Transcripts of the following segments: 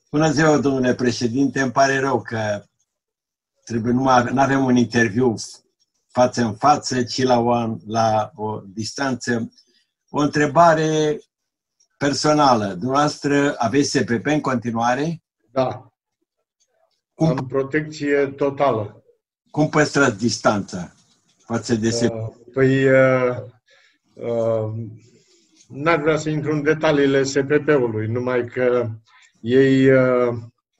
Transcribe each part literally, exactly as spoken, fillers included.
Bună ziua, domnule președinte. Îmi pare rău că trebuie numai, nu avem un interviu față în față, ci la o, la o distanță. O întrebare personală. Dumneavoastră aveți S P P în continuare? Da. Cum, Am protecție totală. cum păstrați distanța față de S P P? Uh, păi, uh, uh, n-ar vrea să intru în detaliile S P P-ului, numai că ei uh,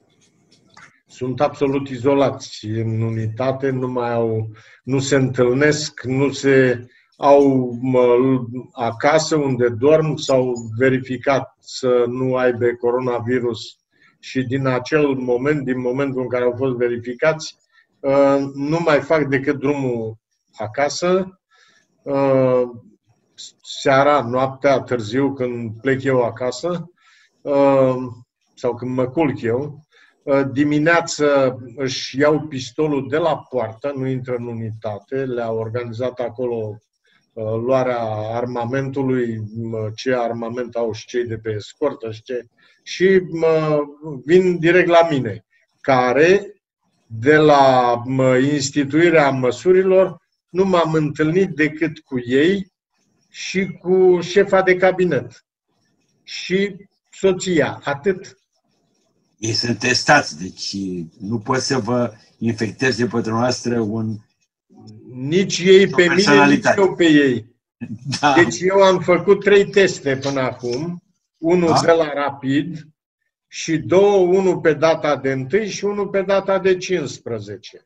sunt absolut izolați în unitate, nu mai au, nu se întâlnesc, nu se au mă, acasă unde dorm, s-au verificat să nu aibă coronavirus și din acel moment, din momentul în care au fost verificați, uh, nu mai fac decât drumul acasă. Uh, seara, noaptea, târziu, când plec eu acasă, uh, sau când mă culc eu, dimineață își iau pistolul de la poartă, nu intră în unitate, le-a organizat acolo luarea armamentului, ce armament au și cei de pe escortă și ce, și vin direct la mine, care, de la instituirea măsurilor, nu m-am întâlnit decât cu ei și cu șefa de cabinet și soția, atât. Ei sunt testați, deci nu pot să vă infecteze pe dumneavoastră un... Nici ei pe mine, nici eu pe ei. Da. Deci eu am făcut trei teste până acum. Unul Da. de la Rapid și două, unul pe data de întâi și unul pe data de cincisprezece.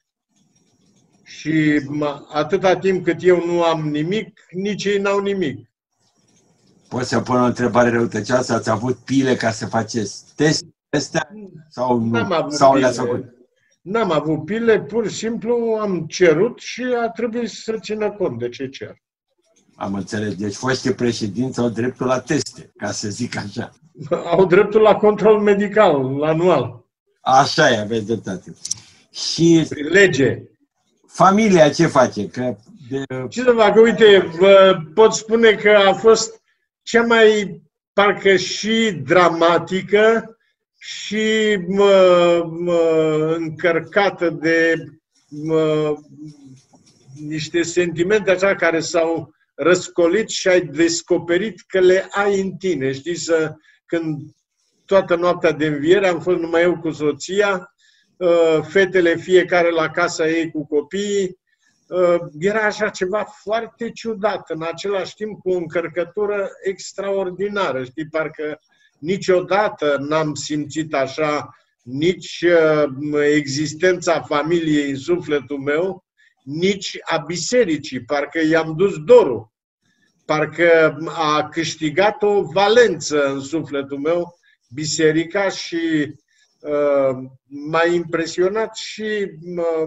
Și atâta timp cât eu nu am nimic, nici ei n-au nimic. Pot să pun o întrebare răutăcioasă? Ați avut pile ca să faceți test? Astea, sau nu? N-am avut Sau pile. le-ați făcut? N-am avut pile, pur și simplu am cerut și a trebuit să țină cont de ce cer. Am înțeles. Deci foștii președinți au dreptul la teste, ca să zic așa. Au dreptul la control medical anual. Așa e, aveți dreptate. Și Prin lege. familia ce face? Că de... Ce să facă? Uite, vă pot spune că a fost cea mai parcă și dramatică și mă, mă, încărcată de mă, niște sentimente așa care s-au răscolit și ai descoperit că le ai în tine. Știi, să, când toată noaptea de înviere am fost numai eu cu soția, fetele fiecare la casa ei cu copiii, era așa ceva foarte ciudat, în același timp cu o încărcătură extraordinară. Știi, parcă niciodată n-am simțit așa nici existența familiei în sufletul meu, nici a bisericii. Parcă i-am dus dorul. Parcă a câștigat o valență în sufletul meu biserica și uh, m-a impresionat și uh,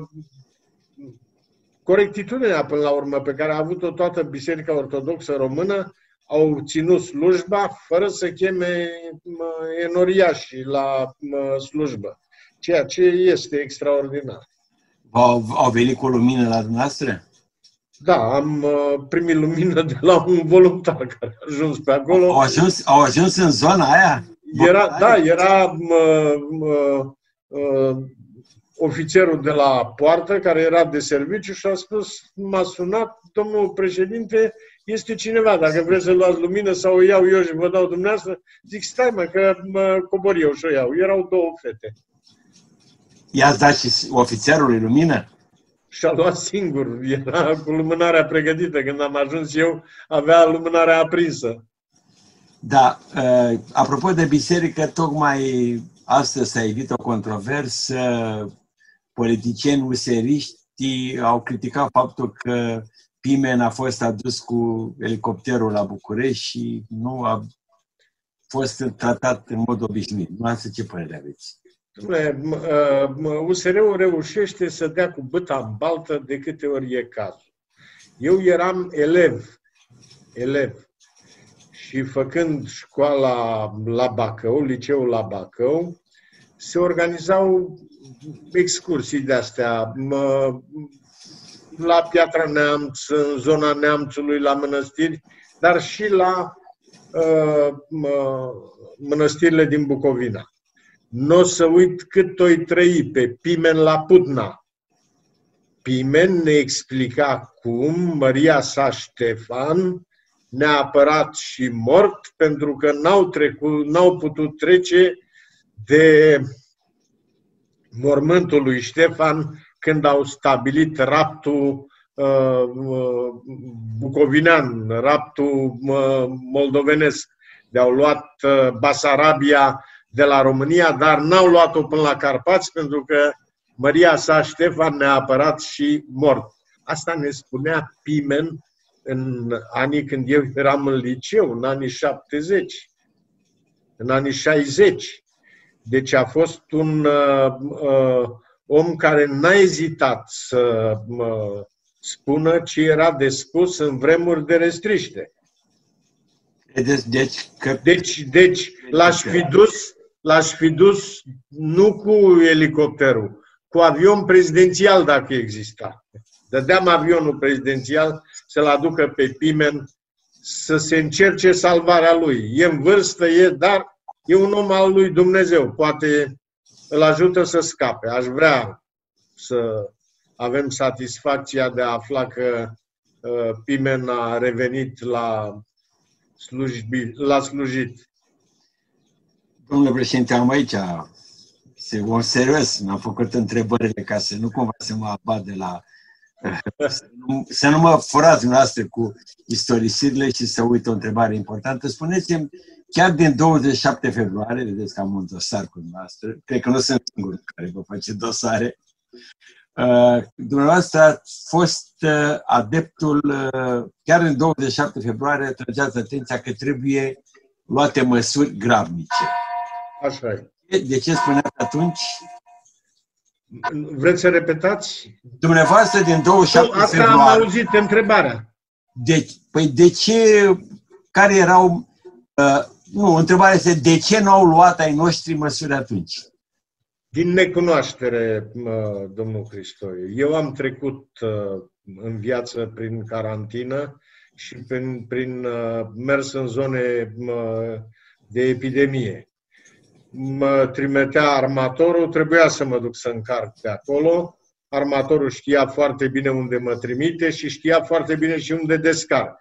corectitudinea până la urmă pe care a avut-o toată Biserica Ortodoxă Română. Au ținut slujba fără să cheme enoriașii la slujbă, ceea ce este extraordinar. Au, au venit cu lumină la dumneavoastră? Da, am primit lumină de la un voluntar care a ajuns pe acolo. Au ajuns, au ajuns în zona aia? Era, da, era mă, mă, mă, ofițerul de la poartă care era de serviciu și a spus, m-a sunat, domnul președinte, este cineva, dacă vreți să luați lumină sau o iau eu și vă dau dumneavoastră, zic, stai mă, că mă cobor eu și o iau. Erau două fete. I-ați dat și ofițerului lumină? Și-a luat singur, era cu lumânarea pregătită. Când am ajuns eu, avea lumânarea aprinsă. Da, uh, apropo de biserică, tocmai astăzi s-a evit o controversă. Politicieni useriști au criticat faptul că Pimen a fost adus cu elicopterul la București și nu a fost tratat în mod obișnuit. Nu asta ce părere aveți? U S R-ul reușește să dea cu băta în baltă de câte ori e cazul. Eu eram elev, elev și făcând școala la Bacău, liceul la Bacău, se organizau excursii de-astea la Piatra Neamț, în zona Neamțului, la mănăstiri, dar și la uh, mănăstirile din Bucovina. n-o să uit cât o-i trăi pe Pimen la Putna. Pimen ne explica cum măria sa Ștefan ne-a apărat și mort pentru că n-au, trecut, n-au putut trece de mormântul lui Ștefan când au stabilit raptul uh, bucovinean, raptul uh, moldovenesc. De-au luat uh, Basarabia de la România, dar n-au luat-o până la Carpați pentru că măria sa Ștefan ne-a apărat și mort. Asta ne spunea Pimen în anii când eu eram în liceu, în anii șaptezeci, în anii șaizeci. Deci a fost un uh, uh, om care n-a ezitat să uh, spună ce era de spus în vremuri de restriște. Deci, deci, că... deci, deci l-aș fi dus, l-aș fi dus nu cu elicopterul, cu avion prezidențial dacă exista. Dădeam avionul prezidențial să-l aducă pe Pimen să se încerce salvarea lui. E în vârstă, e, dar e un om al lui Dumnezeu. Poate îl ajută să scape. Aș vrea să avem satisfacția de a afla că uh, Pimen a revenit la, slujbi, la slujit. Domnule președinte, am aici un serios, mi-am făcut întrebările ca să nu cumva să mă abat de la... Să nu, să nu mă furați dumneavoastră cu istorisirile și să uit o întrebare importantă. Spuneți-mi, chiar din douăzeci și șapte februarie, vedeți că am un dosar cu dumneavoastră, cred că nu sunt singurul care vă face dosare, uh, dumneavoastră ați fost uh, adeptul, uh, chiar în douăzeci și șapte februarie, trageați atenția că trebuie luate măsuri gravnice. Așa e. De ce spuneați atunci? Vreți să repetați? Dumneavoastră din douăzeci și șapte Asta februarie... am auzit întrebarea. De, păi de ce, care erau... Uh, nu, întrebarea este de ce nu au luat ai noștri măsuri atunci? Din necunoaștere, domnul Cristoiu. Eu am trecut uh, în viață prin carantină și prin, prin uh, mers în zone uh, de epidemie. Mă trimitea armatorul, trebuia să mă duc să încarc pe acolo. Armatorul știa foarte bine unde mă trimite și știa foarte bine și unde descarc.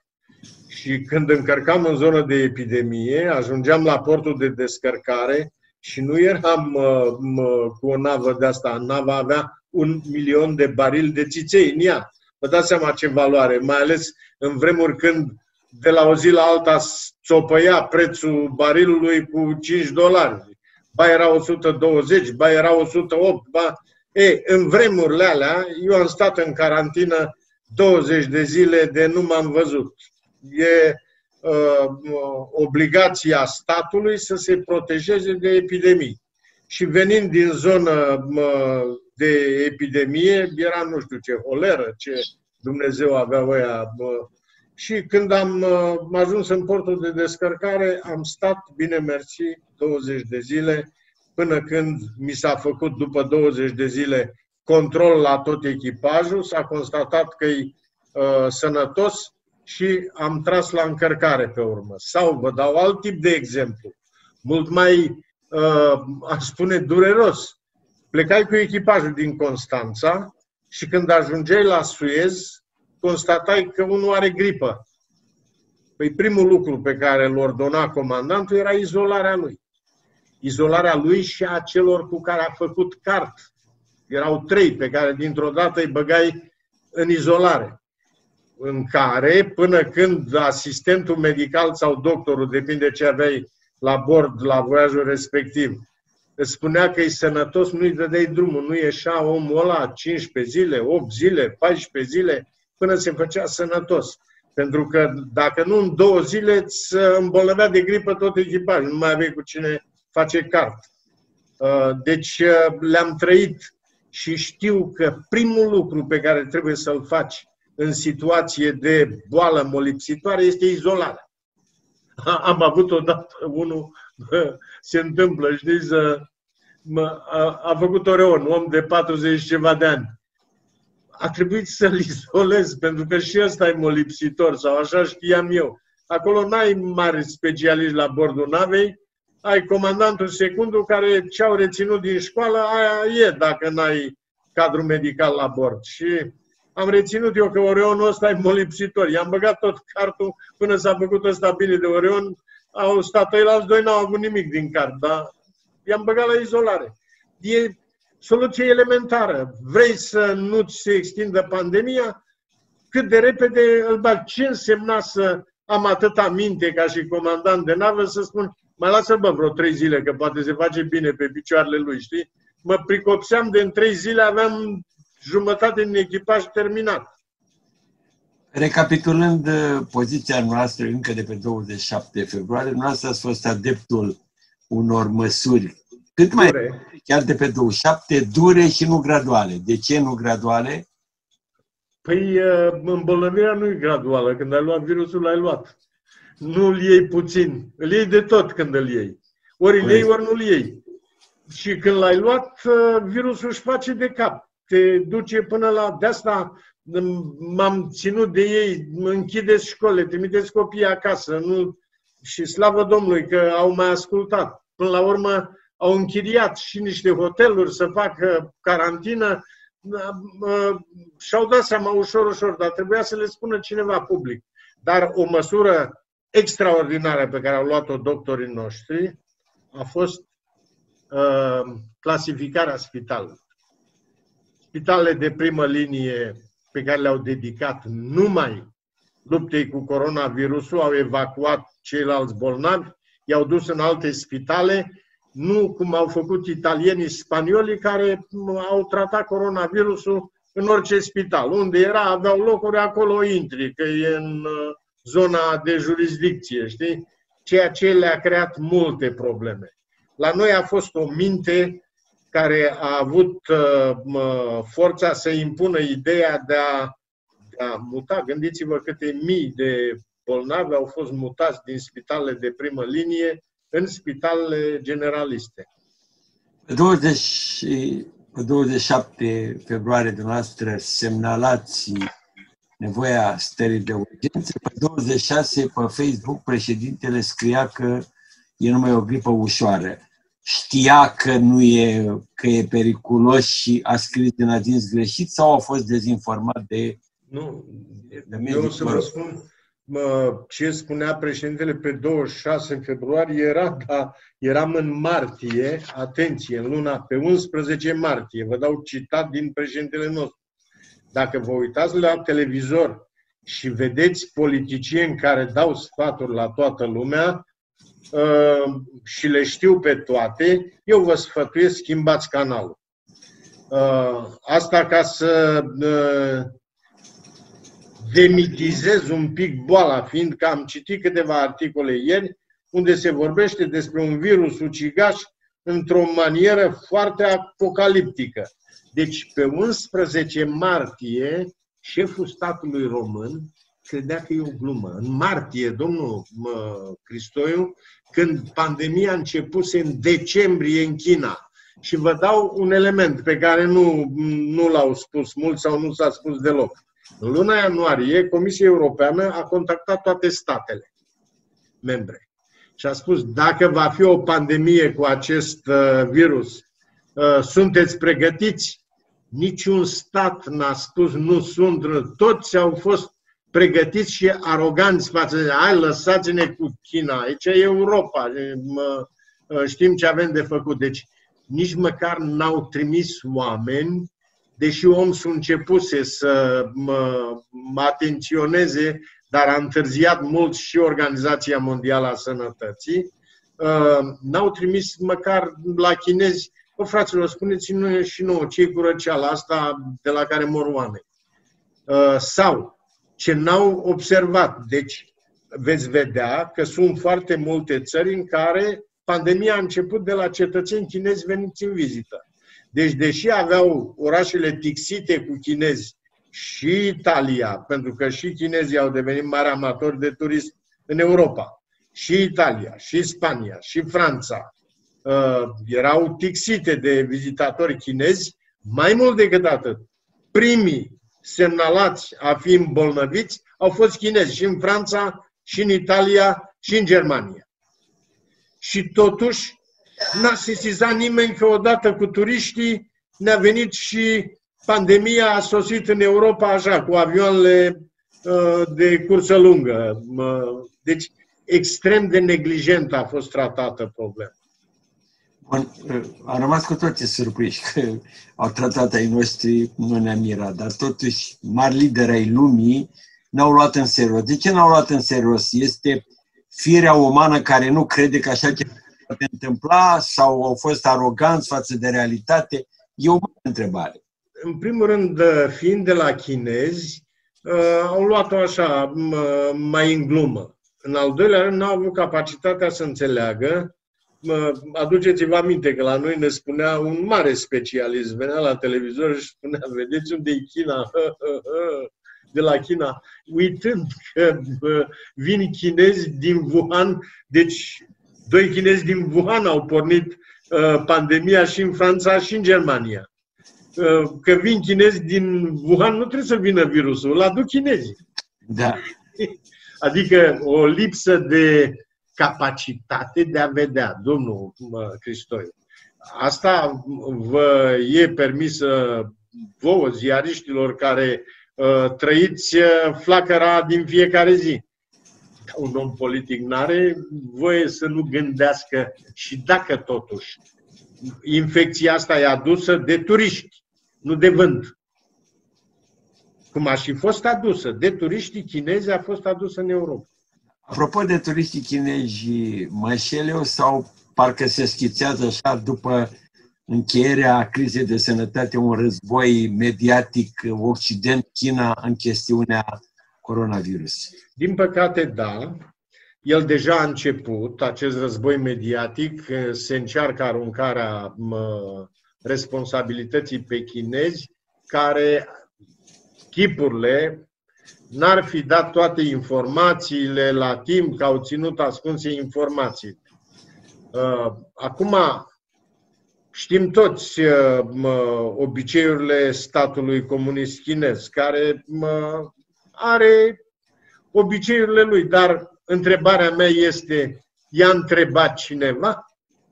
Și când încărcam în zonă de epidemie, ajungeam la portul de descărcare și nu eram uh, uh, cu o navă de asta. Nava avea un milion de barili de țiței în ea. Vă dați seama ce valoare, mai ales în vremuri când de la o zi la alta țopăia prețul barilului cu cinci dolari. Ba era o sută douăzeci, ba era o sută opt, ba... E, în vremurile alea, eu am stat în carantină douăzeci de zile de nu m-am văzut. E uh, obligația statului să se protejeze de epidemii. Și venind din zonă uh, de epidemie, era nu știu ce, holeră, ce Dumnezeu avea ăia. Uh, și când am uh, ajuns în portul de descărcare, am stat, bine mersi, douăzeci de zile, până când mi s-a făcut după douăzeci de zile control la tot echipajul, s-a constatat că e uh, sănătos și am tras la încărcare pe urmă. Sau vă dau alt tip de exemplu, mult mai, uh, aș spune, dureros. Plecai cu echipajul din Constanța și când ajungeai la Suez, constatai că unul are gripă. Păi primul lucru pe care îl ordona comandantul era izolarea lui. Izolarea lui și a celor cu care a făcut cart. Erau trei pe care dintr-o dată îi băgai în izolare. În care, până când asistentul medical sau doctorul, depinde ce aveai la bord la voiajul respectiv, îți spunea că e sănătos, nu-i dădeai drumul, nu ieșea omul ăla cincisprezece zile, opt zile, paisprezece zile, până se făcea sănătos. Pentru că dacă nu, în două zile îți îmbolnăvea de gripă tot echipajul, nu mai aveai cu cine face cart. Deci le-am trăit și știu că primul lucru pe care trebuie să-l faci în situație de boală molipsitoare este izolarea. Am avut odată unul, se întâmplă, știți, a, a făcut Oreon, un om de patruzeci și ceva de ani. A trebuit să-l izolez, pentru că și ăsta e molipsitor, sau așa știam eu. Acolo n-ai mari specialiști la bordul navei, ai comandantul secundul care ce-au reținut din școală, aia e dacă n-ai cadru medical la bord. Și am reținut eu că Orionul ăsta e molipsitor. I-am băgat tot cartul până s-a făcut ăsta bine de Orion. Au stat ei, alți doi n-au avut nimic din cart, dar i-am băgat la izolare. E soluție elementară. Vrei să nu-ți se extindă pandemia? Cât de repede îl bag. Ce însemna să am atâta minte ca și comandant de navă să spun mai lasă bă vreo trei zile că poate se face bine pe picioarele lui, știi? Mă pricopseam de în trei zile, aveam jumătate din echipaj terminat. Recapitulând poziția noastră încă de pe douăzeci și șapte februarie, noastră ați fost adeptul unor măsuri cât mai dure, chiar de pe douăzeci și șapte, dure și nu graduale. De ce nu graduale? Păi îmbolnăvirea nu e graduală. Când ai luat virusul, l-ai luat. Nu îl iei puțin. Îl iei de tot când îl iei. Ori îl iei, ori nu îl iei. Și când l-ai luat, virusul își face de cap. Te duce până la... De asta m-am ținut de ei. Închideți școlile, trimiteți copiii acasă. Nu... Și slavă Domnului că au mai ascultat. Până la urmă au închiriat și niște hoteluri să facă carantină. Și-au dat seama ușor, ușor, dar trebuia să le spună cineva public. Dar o măsură extraordinară pe care au luat-o doctorii noștri a fost uh, clasificarea spitalelor. Spitalele de primă linie pe care le-au dedicat numai luptei cu coronavirusul, au evacuat ceilalți bolnavi, i-au dus în alte spitale, nu cum au făcut italienii, spaniolii, care au tratat coronavirusul în orice spital. Unde era, aveau locuri, acolo intri, că e în zona de jurisdicție, știi? Ceea ce le-a creat multe probleme. La noi a fost o minte care a avut uh, forța să impună ideea de a, de a muta. Gândiți-vă câte mii de bolnavi au fost mutați din spitalele de primă linie în spitalele generaliste. Pe douăzeci și șapte februarie de noastră semnalați nevoia stării de urgență. Pe douăzeci și șase pe Facebook președintele scria că e numai o gripă ușoară. Știa că nu e, că e periculos și a scris din agins greșit sau a fost dezinformat de... Nu, de eu să vă spun, mă, ce spunea președintele pe douăzeci și șase februarie era, da, eram în martie, atenție, în luna, pe unsprezece martie, vă dau citat din președintele nostru. Dacă vă uitați la televizor și vedeți politicieni care dau sfaturi la toată lumea uh, și le știu pe toate, eu vă sfătuiesc, schimbați canalul. Uh, asta ca să uh, demitizez un pic boala, fiindcă am citit câteva articole ieri unde se vorbește despre un virus ucigaș într-o manieră foarte apocaliptică. Deci, pe unsprezece martie, șeful statului român credea că e o glumă. În martie, domnul mă, Cristoiu, când pandemia a început în decembrie în China. Și vă dau un element pe care nu, nu l-au spus mulți sau nu s-a spus deloc. În luna ianuarie, Comisia Europeană a contactat toate statele membre și a spus, dacă va fi o pandemie cu acest uh, virus, uh, sunteți pregătiți? Niciun stat n-a spus nu sunt, toți au fost pregătiți și aroganți față de hai, lăsați-ne cu China, aici e Europa, știm ce avem de făcut. Deci nici măcar n-au trimis oameni, deși OMS începuse să mă, mă atenționeze, dar a întârziat mult și Organizația Mondială a Sănătății, n-au trimis măcar la chinezi. Bă, fraților, spuneți-ne și nouă ce-i cu răceala asta de la care mor oameni. Uh, sau ce n-au observat. Deci veți vedea că sunt foarte multe țări în care pandemia a început de la cetățeni chinezi veniți în vizită. Deci, deși aveau orașele tixite cu chinezi și Italia, pentru că și chinezii au devenit mari amatori de turism în Europa, și Italia, și Spania, și Franța, Uh, erau tixite de vizitatori chinezi, mai mult decât atât. Primii semnalați a fi îmbolnăviți au fost chinezi și în Franța, și în Italia, și în Germania. Și totuși n-a sesizat nimeni că odată cu turiștii ne-a venit și pandemia, a sosit în Europa așa, cu avioanele uh, de cursă lungă. Deci, extrem de neglijent a fost tratată problema. Bun, am rămas cu toții surprinși că au tratat ai noștri, nu ne-am mirat, dar totuși mari lideri ai lumii n-au luat în serios. De ce n-au luat în serios? Este firea umană care nu crede că așa ceva poate întâmpla sau au fost aroganți față de realitate? E o mare întrebare. În primul rând, fiind de la chinezi, au luat-o așa, mai în glumă. În al doilea rând, n-au avut capacitatea să înțeleagă. Aduceți-vă aminte că la noi ne spunea un mare specialist, venea la televizor și spunea, vedeți unde e China? De la China, uitând că vin chinezi din Wuhan, deci doi chinezi din Wuhan au pornit pandemia și în Franța și în Germania. Că vin chinezi din Wuhan, nu trebuie să vină virusul, îl aduc chinezii. Da. Adică o lipsă de capacitate de a vedea, domnul Cristoiu. Asta vă e permisă vouă, ziariștilor care uh, trăiți flacăra din fiecare zi. Un om politic n-are voie să nu gândească și dacă totuși infecția asta e adusă de turiști, nu de vânt. Cum a și fost adusă de turiștii chinezi, a fost adusă în Europa. Apropo de turiștii chinezi, mă înșel eu sau parcă se schițează așa după încheierea crizei de sănătate un război mediatic Occident-China în chestiunea coronavirus? Din păcate, da. El deja a început, acest război mediatic, se încearcă aruncarea mă, responsabilității pe chinezi, care chipurile n-ar fi dat toate informațiile la timp, că au ținut ascunse informații. Acum, știm toți obiceiurile statului comunist chinez, care are obiceiurile lui, dar întrebarea mea este, i-a întrebat cineva?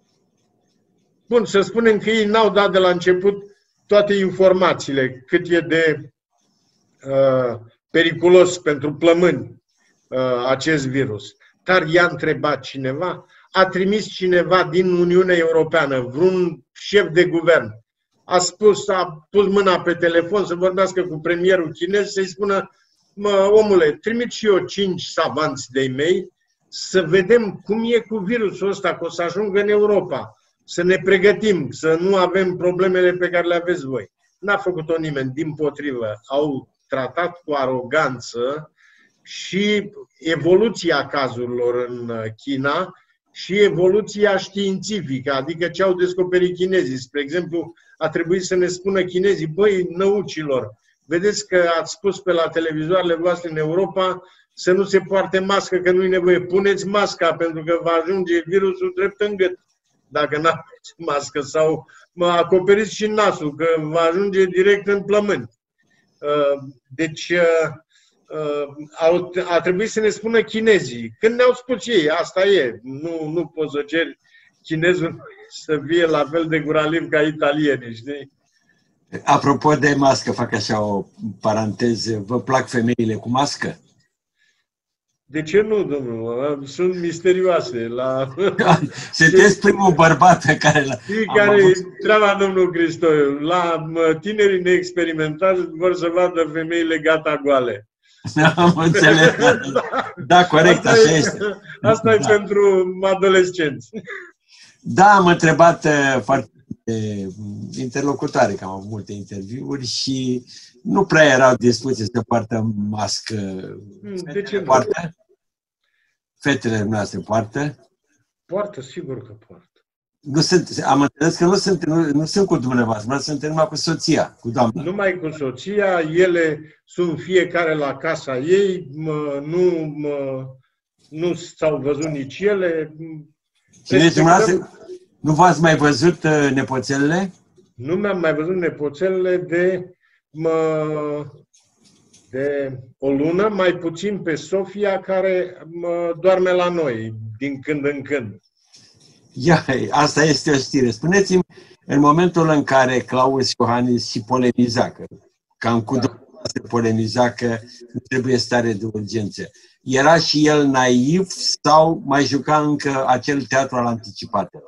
Bun, să spunem că ei n-au dat de la început toate informațiile, cât e de uh, periculos pentru plămâni uh, acest virus. Dar i-a întrebat cineva? A trimis cineva din Uniunea Europeană, vreun șef de guvern, a spus, a pus mâna pe telefon să vorbească cu premierul chinez, să-i spună, mă, omule, trimit și eu cinci savanți de-ai mei să vedem cum e cu virusul ăsta, că o să ajungă în Europa, să ne pregătim, să nu avem problemele pe care le aveți voi. N-a făcut-o nimeni, dimpotrivă. Au tratat cu aroganță și evoluția cazurilor în China și evoluția științifică, adică ce au descoperit chinezii. Spre exemplu, a trebuit să ne spună chinezii, băi, năucilor, vedeți că ați spus pe la televizoarele voastre în Europa să nu se poarte mască, că nu-i nevoie. Puneți masca, pentru că va ajunge virusul drept în gât, dacă nu aveți mască. Sau mă acoperiți și nasul, că va ajunge direct în plămâni. Deci a trebuit să ne spună chinezii. Când ne-au spus ei, asta e. Nu, nu poți să ceri chinezul să fie la fel de guraliv ca italienii, știi? Apropo de mască, fac așa o paranteză. Vă plac femeile cu mască? De ce nu, domnul? Sunt misterioase. La... Sunteți primul bărbat pe care l-a... Care e treaba, domnul Cristoiu? La tinerii neexperimentați vor să vadă femeile gata goale. Am înțeles. Da, corect, asta așa e, este. Asta da. E pentru adolescenți. Da, am întrebat foarte interlocutoare, că am avut multe interviuri și nu prea erau dispoziții să poartă mască. De ce nu? Poartă? Fetele noastre poartă? Poartă, sigur că poartă. Nu sunt, am înțeles că nu sunt, nu, nu sunt cu dumneavoastră, sunt numai cu soția, cu doamna. Numai cu soția, ele sunt fiecare la casa ei, mă, nu, mă, nu s-au văzut nici ele. Și dumneavoastră, nu v-ați mai văzut uh, nepoțelele? Nu mi-am mai văzut nepoțelele de, mă, de o lună, mai puțin pe Sofia, care mă, doarme la noi din când în când. Ia, asta este o știre. Spuneți-mi, în momentul în care Klaus Iohannis și polemiza, că cam cu da. se polemiza că nu trebuie stare de urgență, era și el naiv sau mai juca încă acel teatru al anticipatelor?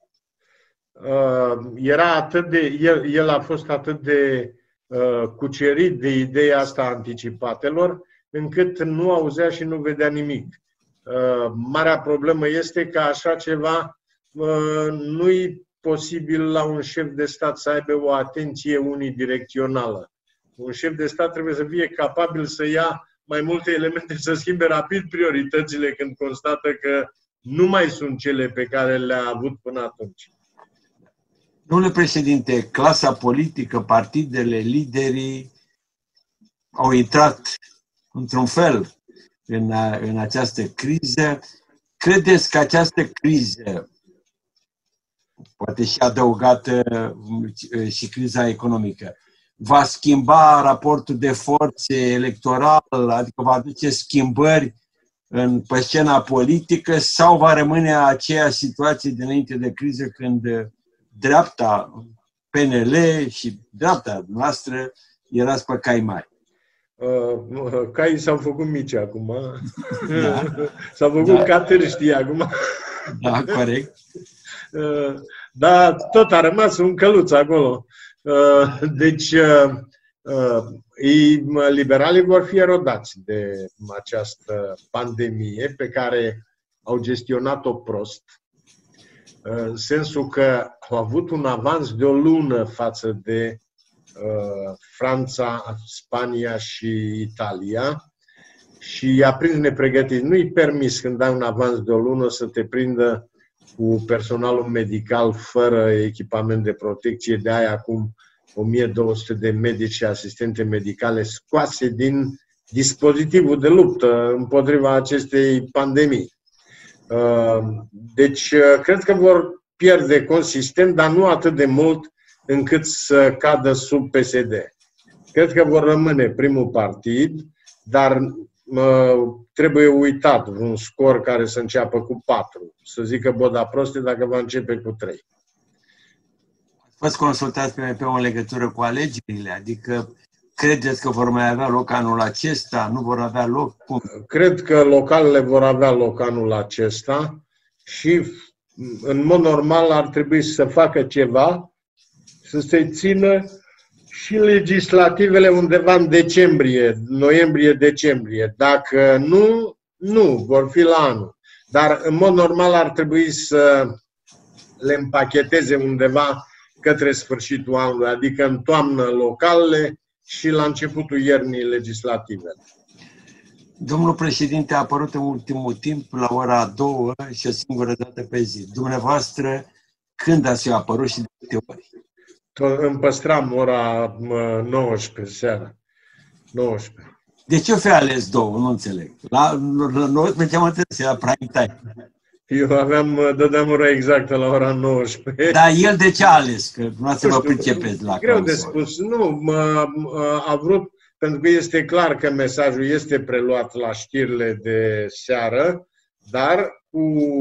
Uh, era atât de, el, el a fost atât de uh, cucerit de ideea asta a anticipatelor, încât nu auzea și nu vedea nimic. Uh, marea problemă este că așa ceva uh, nu-i posibil la un șef de stat să aibă o atenție unidirecțională. Un șef de stat trebuie să fie capabil să ia mai multe elemente, să schimbe rapid prioritățile când constată că nu mai sunt cele pe care le-a avut până atunci. Domnule președinte, clasa politică, partidele, liderii au intrat într-un fel în, în această criză. Credeți că această criză, poate și adăugată și criza economică, va schimba raportul de forțe electoral, adică va aduce schimbări în, pe scena politică, sau va rămâne aceeași situație dinainte de criză, când dreapta, P N L și dreapta noastră erați pe cai mari? Uh, caii s-au făcut mici acum. Da. S-au făcut da. Cateri, știi, acum. Da, corect. Uh, dar tot a rămas un căluț acolo. Uh, deci, uh, uh, liberalii vor fi erodați de această pandemie pe care au gestionat-o prost. În sensul că au avut un avans de o lună față de uh, Franța, Spania și Italia și i-a prins nepregătit. Nu-i permis când ai un avans de o lună să te prindă cu personalul medical fără echipament de protecție. De aia acum o mie două sute de medici și asistente medicale scoase din dispozitivul de luptă împotriva acestei pandemii. Deci, cred că vor pierde consistent, dar nu atât de mult încât să cadă sub P S D. Cred că vor rămâne primul partid, dar trebuie uitat un scor care să înceapă cu patru. Să zică Boda proste dacă va începe cu trei. Ați consultat pe M P în legătură cu alegerile? Adică credeți că vor mai avea loc anul acesta? Nu vor avea loc? Cum? Cred că localele vor avea loc anul acesta și, în mod normal, ar trebui să facă ceva, să se țină și legislativele undeva în decembrie, noiembrie-decembrie. Dacă nu, nu, vor fi la anul. Dar, în mod normal, ar trebui să le împacheteze undeva către sfârșitul anului, adică în toamnă localele și la începutul iernii legislative. Domnul președinte a apărut în ultimul timp la ora două și o singură dată pe zi. Dumneavoastră, când ați apărut și de câte ori? Îmi păstram ora nouăsprezece seara. nouăsprezece. De ce o fi ales două? Nu înțeleg. La, la noi mergeam atenție, la prime time. Eu aveam, dădeam ora exactă la ora nouăsprezece. Dar el de ce a ales? Că nu să vă pricepeți la greu de spus. Nu, mă, a vrut, pentru că este clar că mesajul este preluat la știrile de seară, dar cu,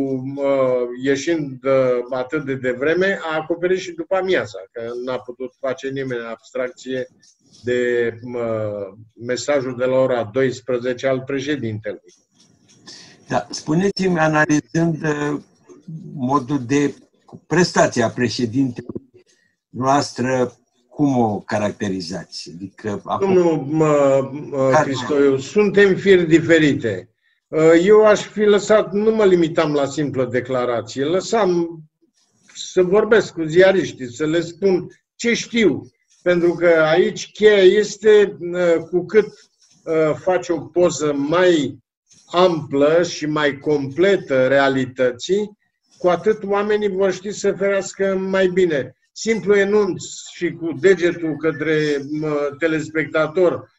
ieșind atât de devreme, a acoperit și după amiaza, că n-a putut face nimeni abstracție de mesajul de la ora douăsprezece al președintelui. Da, spuneți-mi, analizând modul de prestație a președintelui noastră, cum o caracterizați? Adică, Domnul Cristoiu, suntem firi diferite. Eu aș fi lăsat, nu mă limitam la simplă declarație, lăsam să vorbesc cu ziariștii, să le spun ce știu. Pentru că aici cheia este cu cât faci o poză mai amplă și mai completă realității, cu atât oamenii vor ști să ferească mai bine. Simplu enunț și cu degetul către telespectator,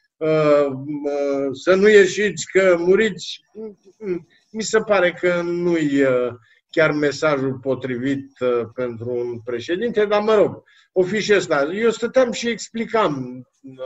să nu ieșiți că muriți, mi se pare că nu-i chiar mesajul potrivit pentru un președinte, dar mă rog, o fi și ăsta. Eu stăteam și explicam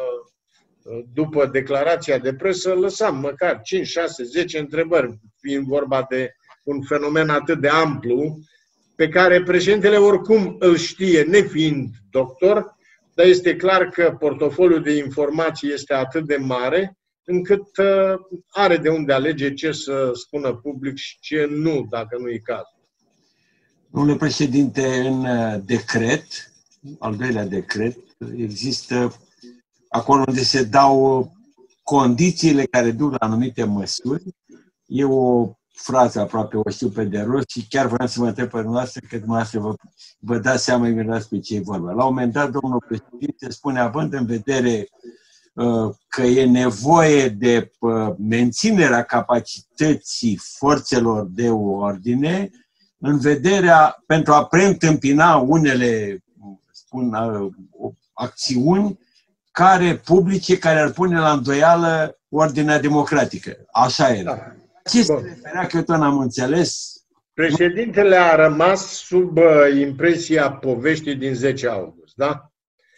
după declarația de presă, lăsam măcar cinci, șase, zece întrebări, fiind vorba de un fenomen atât de amplu, pe care președintele oricum îl știe, nefiind doctor, dar este clar că portofoliul de informații este atât de mare încât are de unde alege ce să spună public și ce nu, dacă nu e cazul. Domnule președinte, în decret, al doilea decret, există acolo unde se dau condițiile care duc la anumite măsuri. E o frază aproape o știu pe de rost și chiar vreau să mă întreb pe dumneavoastră că dumneavoastră vă, vă dați seama imediat pe ce e vorba. La un moment dat, domnul președinte spune, având în vedere uh, că e nevoie de uh, menținerea capacității forțelor de ordine, în vederea, pentru a preîntâmpina unele, spun, uh, acțiuni care publice, care ar pune la îndoială ordinea democratică. Așa era. Da. Ce se referea, că eu tot n-am înțeles? Președintele a rămas sub uh, impresia poveștii din zece august, da?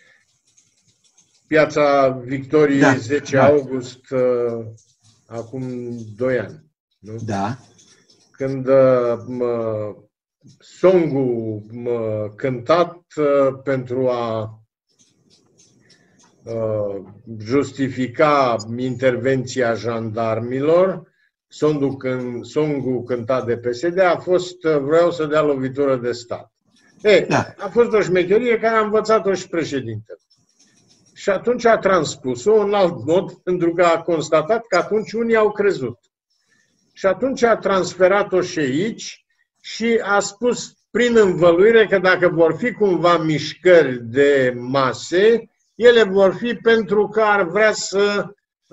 Piața Victoriei, da, zece da. august, uh, acum doi ani, nu? Da. Când uh, mă, songul m-a cântat uh, pentru a uh, justifica intervenția jandarmilor, Songul, când, songul cântat de P S D a fost vreau să dea lovitură de stat. E, da. A fost o șmecherie care a învățat-o și președintele. Și atunci a transpus-o în alt mod, pentru că a constatat că atunci unii au crezut. Și atunci a transferat-o și aici și a spus prin învăluire că dacă vor fi cumva mișcări de mase, ele vor fi pentru că ar vrea să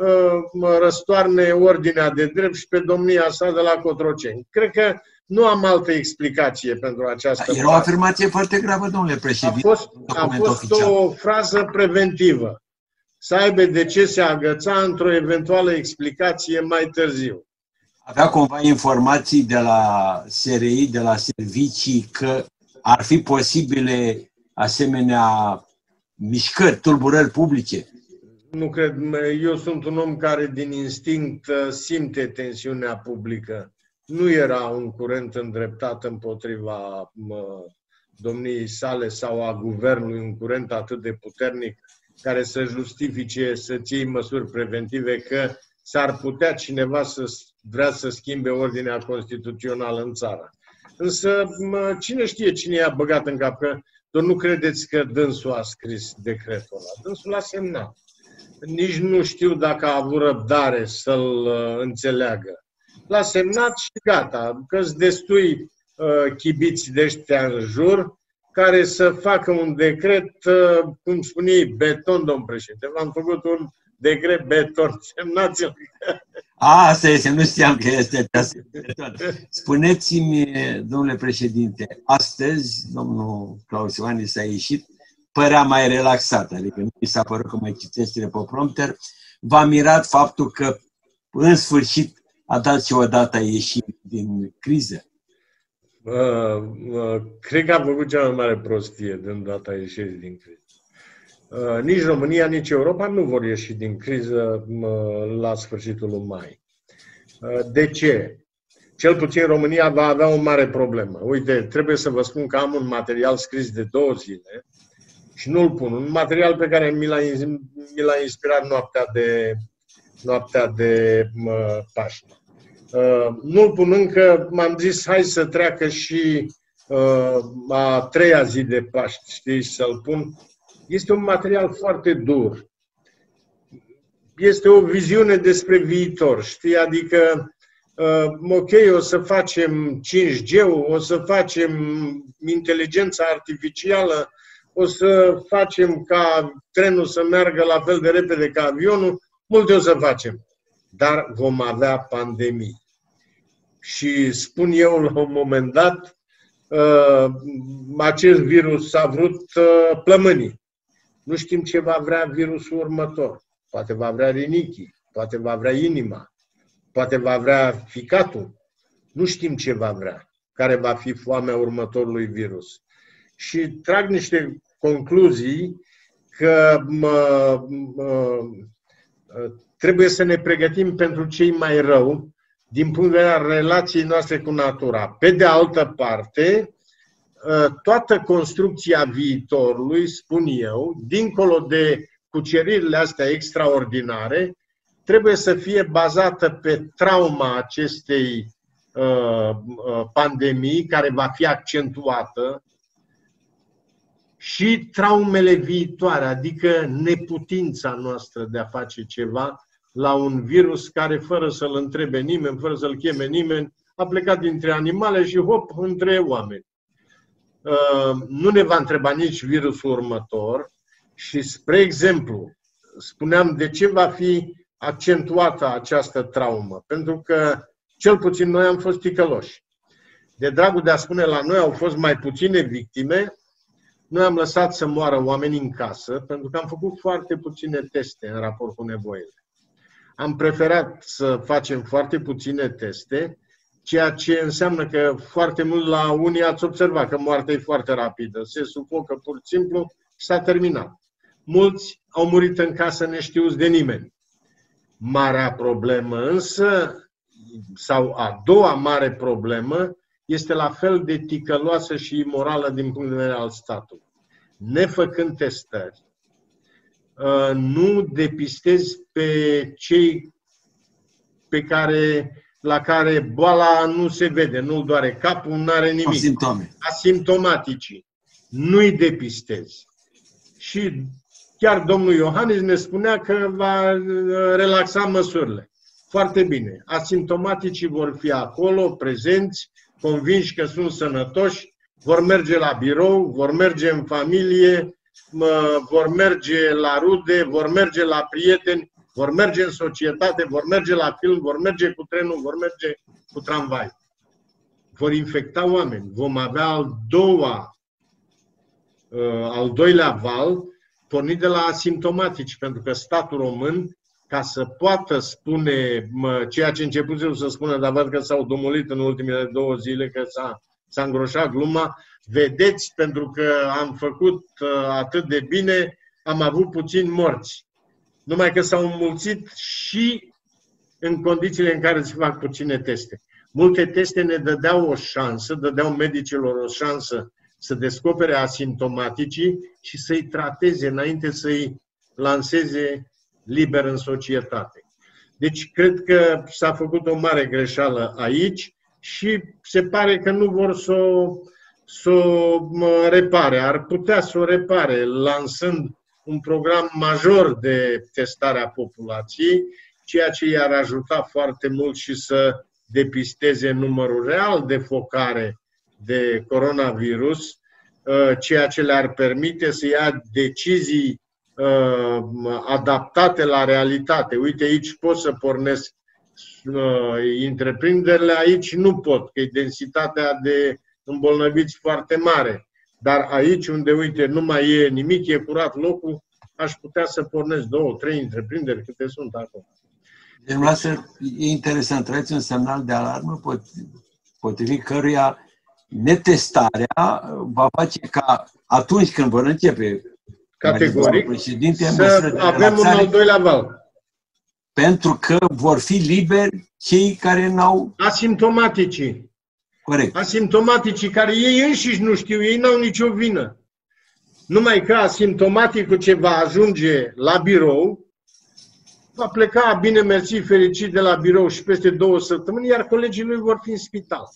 răstoarne ordinea de drept și pe domnia sa de la Cotroceni. Cred că nu am altă explicație pentru această Era o afirmație foarte gravă, domnule președinte. A fost, a fost o frază preventivă. Să aibă de ce se agăța într-o eventuală explicație mai târziu. Avea cumva informații de la S R I, de la servicii, că ar fi posibile asemenea mișcări, tulburări publice? Nu cred. Eu sunt un om care din instinct simte tensiunea publică. Nu era un curent îndreptat împotriva domniei sale sau a guvernului, un curent atât de puternic care să justifice să-ți iei măsuri preventive că s-ar putea cineva să vrea să schimbe ordinea constituțională în țară. Însă cine știe cine i-a băgat în cap? Că doar nu credeți că dânsul a scris decretul ăla. Dânsul l-a semnat. Nici nu știu dacă a avut răbdare să-l uh, înțeleagă. L-a semnat și gata, că-s destui uh, chibiți de ăștia în jur care să facă un decret, uh, cum spuneai, beton, domn președinte. V-am făcut un decret beton, semnați-l. A, asta este, nu știam că este beton. Spuneți-mi, domnule președinte, astăzi, domnul Claus Iohannis a ieșit, părea mai relaxat, adică nu mi s-a părut că mai citesc teleprompter. V-a mirat faptul că, în sfârșit, a dat și o dată a ieșit din criză? Uh, uh, cred că a făcut cea mai mare prostie din data ieșirii din criză. Uh, nici România, nici Europa nu vor ieși din criză uh, la sfârșitul lui mai. Uh, de ce? Cel puțin România va avea o mare problemă. Uite, trebuie să vă spun că am un material scris de două zile și nu-l pun. Un material pe care mi l-a, mi l-a inspirat noaptea de, noaptea de uh, Paște. Uh, nu-l pun încă, m-am zis, hai să treacă și uh, a treia zi de Paște, știi, să-l pun. Este un material foarte dur. Este o viziune despre viitor, știi, adică uh, ok, o să facem cinci G-ul, o să facem inteligența artificială, o să facem ca trenul să meargă la fel de repede ca avionul, multe o să facem. Dar vom avea pandemii. Și spun eu la un moment dat, uh, acest virus s-a vrut uh, plămânii. Nu știm ce va vrea virusul următor. Poate va vrea rinichii, poate va vrea inima, poate va vrea ficatul. Nu știm ce va vrea, care va fi foamea următorului virus. Și trag niște concluzii că mă, mă, trebuie să ne pregătim pentru cei mai rău din punct de vedere al relației noastre cu natura. Pe de altă parte, toată construcția viitorului, spun eu, dincolo de cuceririle astea extraordinare, trebuie să fie bazată pe trauma acestei uh, pandemii, care va fi accentuată, și traumele viitoare, adică neputința noastră de a face ceva la un virus care, fără să-l întrebe nimeni, fără să-l cheme nimeni, a plecat dintre animale și hop, între oameni. Nu ne va întreba nici virusul următor și, spre exemplu, spuneam de ce va fi accentuată această traumă. Pentru că, cel puțin, noi am fost ticăloși. De dragul de a spune, la noi au fost mai puține victime. Noi am lăsat să moară oamenii în casă, pentru că am făcut foarte puține teste în raport cu nevoile. Am preferat să facem foarte puține teste, ceea ce înseamnă că foarte mult la unii ați observat că moartea e foarte rapidă. Se sufocă pur și simplu și s-a terminat. Mulți au murit în casă neștiuți de nimeni. Marea problemă însă, sau a doua mare problemă, este la fel de ticăloasă și imorală din punct de vedere al statului. Nefăcând testări, nu depistezi pe cei pe care, la care boala nu se vede, nu-l doare capul, nu are nimic. Asimptome. Asimptomaticii. Nu-i depistezi. Și chiar domnul Iohannis ne spunea că va relaxa măsurile. Foarte bine. Asimptomaticii vor fi acolo, prezenți, convinși că sunt sănătoși, vor merge la birou, vor merge în familie, vor merge la rude, vor merge la prieteni, vor merge în societate, vor merge la film, vor merge cu trenul, vor merge cu tramvai. Vor infecta oameni. Vom avea al doua, al doilea val, pornit de la asimptomatici, pentru că statul român, ca să poată spune ceea ce început să spună, dar văd că s-au domolit în ultimele două zile, că s-a, s-a îngroșat gluma, vedeți, pentru că am făcut atât de bine, am avut puțini morți. Numai că s-au înmulțit și în condițiile în care se fac puține teste. Multe teste ne dădeau o șansă, dădeau medicilor o șansă să descopere asimptomaticii și să-i trateze înainte să-i lanseze liber în societate. Deci, cred că s-a făcut o mare greșeală aici și se pare că nu vor să o, să o repare. Ar putea să o repare lansând un program major de testare a populației, ceea ce i-ar ajuta foarte mult și să depisteze numărul real de focare de coronavirus, ceea ce le-ar permite să ia decizii adaptate la realitate. Uite, aici pot să pornesc întreprinderile, aici nu pot, că e densitatea de îmbolnăviți foarte mare. Dar aici unde, uite, nu mai e nimic, e curat locul, aș putea să pornesc două, trei întreprinderi, câte sunt acolo. Deci, lasă, e interesant, trăiți un semnal de alarmă potrivit căruia netestarea va face ca atunci când vor începe categoric președinte, să avem un al doilea val. Pentru că vor fi liberi cei care n-au... Asimptomaticii. Corect. Asimptomaticii care ei înșiși nu știu, ei n-au nicio vină. Numai că asimptomaticul ce va ajunge la birou va pleca bine mersi fericit de la birou și peste două săptămâni, iar colegii lui vor fi în spital.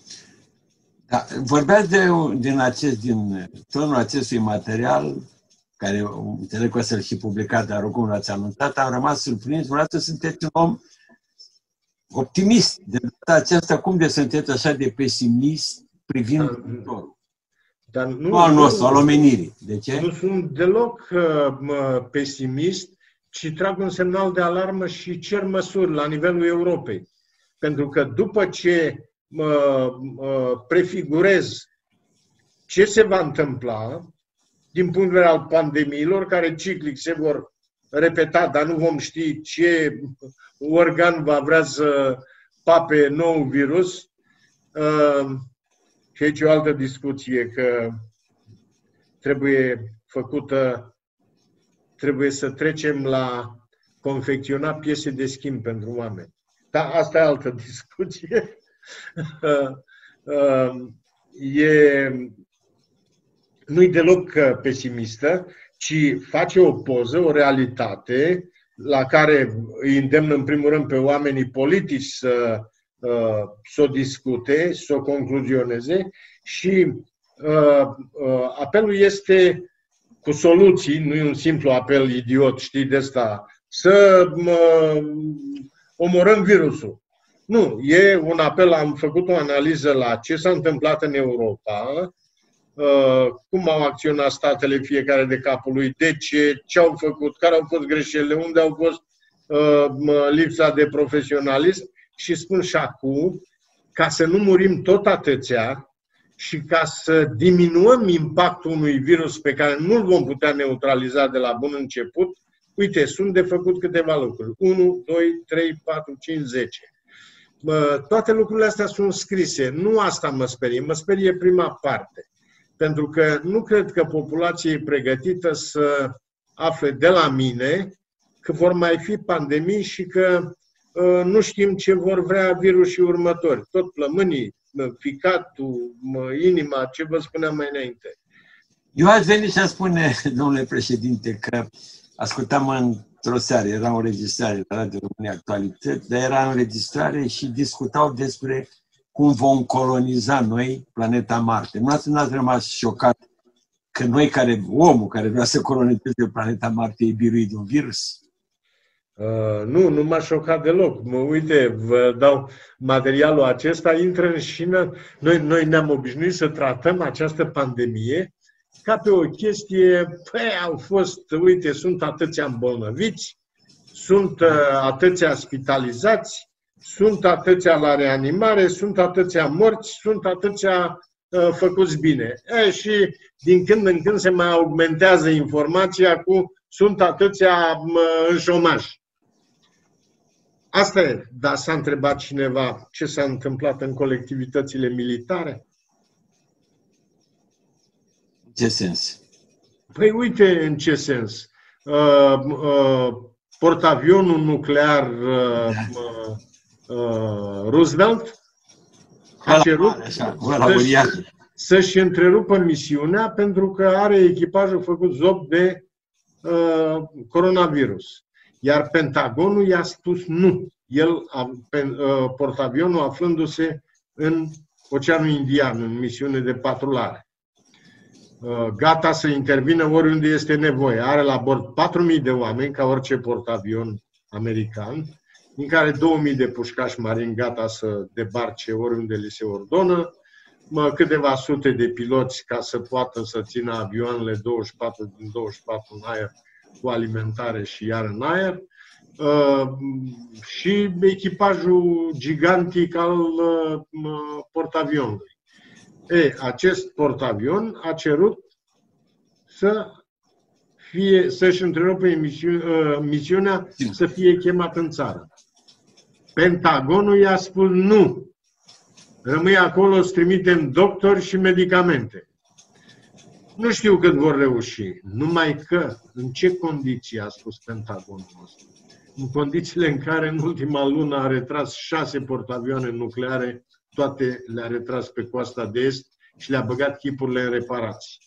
Da, vorbeați de, din, acest, din tonul acestui material, care înțeleg că o să-l și publicat, dar oricum l-ați anunțat, am rămas surprins. Vreodată sunteți un om optimist. De data aceasta, cum de sunteți așa de pesimist privind viitorul? Dar nu, nu al nostru, al omenirii. De ce? Nu sunt deloc uh, pesimist, ci trag un semnal de alarmă și cer măsuri la nivelul Europei. Pentru că după ce uh, uh, prefigurez ce se va întâmpla, din punct de vedere al pandemiilor, care ciclic se vor repeta, dar nu vom ști ce organ va vrea să pape nou virus. Uh, și aici o altă discuție, că trebuie făcută, trebuie să trecem la confecționa piese de schimb pentru oameni. Dar asta e altă discuție. uh, uh, e... nu-i deloc pesimistă, ci face o poză, o realitate la care îi îndemn în primul rând pe oamenii politici să, să o discute, să o concluzioneze și apelul este cu soluții, nu e un simplu apel idiot, știi, de ăsta, să omorâm virusul. Nu, e un apel, am făcut o analiză la ce s-a întâmplat în Europa, cum au acționat statele fiecare de capul lui, de ce, ce au făcut, care au fost greșelile, unde au fost lipsa de profesionalism și spun și acum, ca să nu murim tot atâția și ca să diminuăm impactul unui virus pe care nu-l vom putea neutraliza de la bun început, uite, sunt de făcut câteva lucruri. unu, doi, trei, patru, cinci, zece. Toate lucrurile astea sunt scrise. Nu asta mă sperie. Mă sperie prima parte. Pentru că nu cred că populația e pregătită să afle de la mine că vor mai fi pandemii și că uh, nu știm ce vor vrea virusii următori. Tot plămânii, ficatul, inima, ce vă spuneam mai înainte. Eu aș veni și a spune, domnule președinte, că ascultam într-o seară, era o înregistrare la Radio România Actualități, dar era o înregistrare și discutau despre cum vom coloniza noi planeta Marte. Nu ați rămas șocat că noi, care, omul care vrea să colonizeze planeta Marte, e biruit de un virus? Uh, nu, nu m-a șocat deloc. Mă, uite, vă dau materialul acesta, intră în șină. Noi, noi ne-am obișnuit să tratăm această pandemie ca pe o chestie, păi, au fost, uite, sunt atâția îmbolnăviți, sunt uh, atâția spitalizați, sunt atâția la reanimare, sunt atâția morți, sunt atâția uh, făcuți bine. E, și din când în când se mai augmentează informația cu sunt atâția uh, în șomaj. Asta e. Dar s-a întrebat cineva ce s-a întâmplat în colectivitățile militare? În ce sens? Păi uite în ce sens. Uh, uh, portavionul nuclear uh, uh, uh, Roosevelt a cerut să-și, să-și întrerupă misiunea pentru că are echipajul făcut zob de uh, coronavirus. Iar Pentagonul i-a spus nu. El, portavionul aflându-se în Oceanul Indian, în misiune de patrulare. Gata să intervină oriunde este nevoie. Are la bord patru mii de oameni, ca orice portavion american, din care două mii de pușcași marini gata să debarce oriunde li se ordonă, câteva sute de piloți ca să poată să țină avioanele douăzeci și patru din douăzeci și patru în aer, cu alimentare și iar în aer, uh, și echipajul gigantic al uh, portavionului. E, acest portavion a cerut să fie, să-și întrerupă uh, misiunea să fie chemat în țară. Pentagonul i-a spus nu. Rămâi acolo, îți trimitem doctori și medicamente. Nu știu cât vor reuși, numai că în ce condiții a spus Pentagonul ăsta? În condițiile în care în ultima lună a retras șase portavioane nucleare, toate le-a retras pe coasta de est și le-a băgat chipurile în reparații.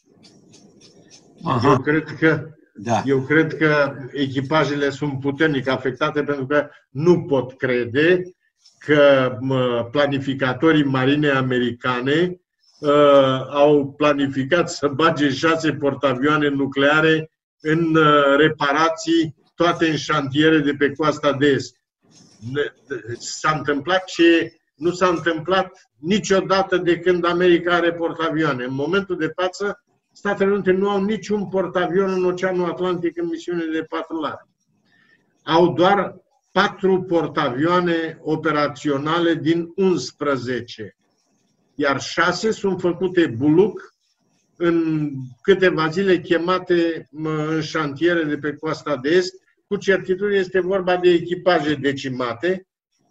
Aha. Eu cred că, da. eu cred că echipajele sunt puternic afectate pentru că nu pot crede că planificatorii marine americane Uh, au planificat să bage șase portavioane nucleare în uh, reparații, toate în șantiere de pe coasta de est. S-a întâmplat ce nu s-a întâmplat niciodată de când America are portavioane. În momentul de față, Statele Unite nu au niciun portavion în Oceanul Atlantic în misiune de patrulare. Au doar patru portavioane operaționale din unsprezece. Iar șase sunt făcute buluc în câteva zile chemate în șantiere de pe coasta de est. Cu certitudine este vorba de echipaje decimate,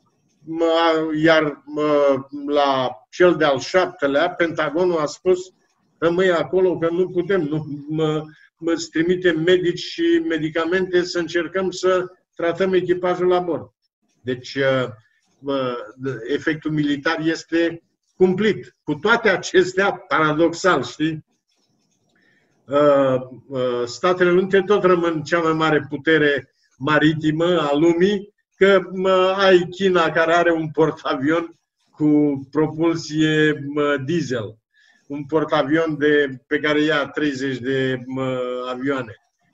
iar la cel de-al șaptelea, Pentagonul a spus rămâi acolo că nu putem, nu, mă, mă trimitem medici și medicamente să încercăm să tratăm echipajul la bord. Deci efectul militar este cumplit. Cu toate acestea, paradoxal, știi? Statele Unite tot rămân cea mai mare putere maritimă a lumii, că ai China care are un portavion cu propulsie diesel, un portavion de, pe care ia treizeci de avioane.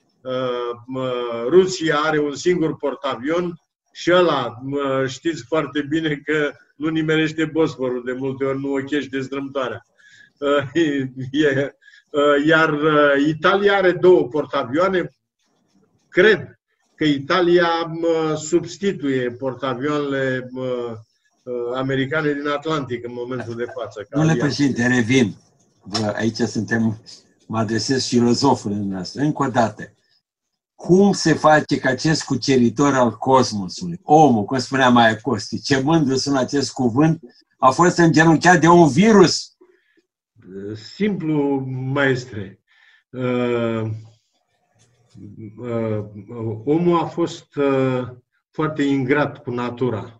Rusia are un singur portavion și ăla, știți foarte bine că nu nimerește Bosforul, de multe ori nu ochește zdrâmtoarea. Iar Italia are două portavioane. Cred că Italia substituie portavioanele americane din Atlantic în momentul de față. Domnule președinte, revin. Aici suntem, mă adresez filozofului nostru. Încă o dată. Cum se face că acest cuceritor al cosmosului, omul, cum spunea Maia Costi, ce mândru sună acest cuvânt, a fost îngenunchiat de un virus? Simplu, maestre. Uh, uh, omul a fost uh, foarte ingrat cu natura.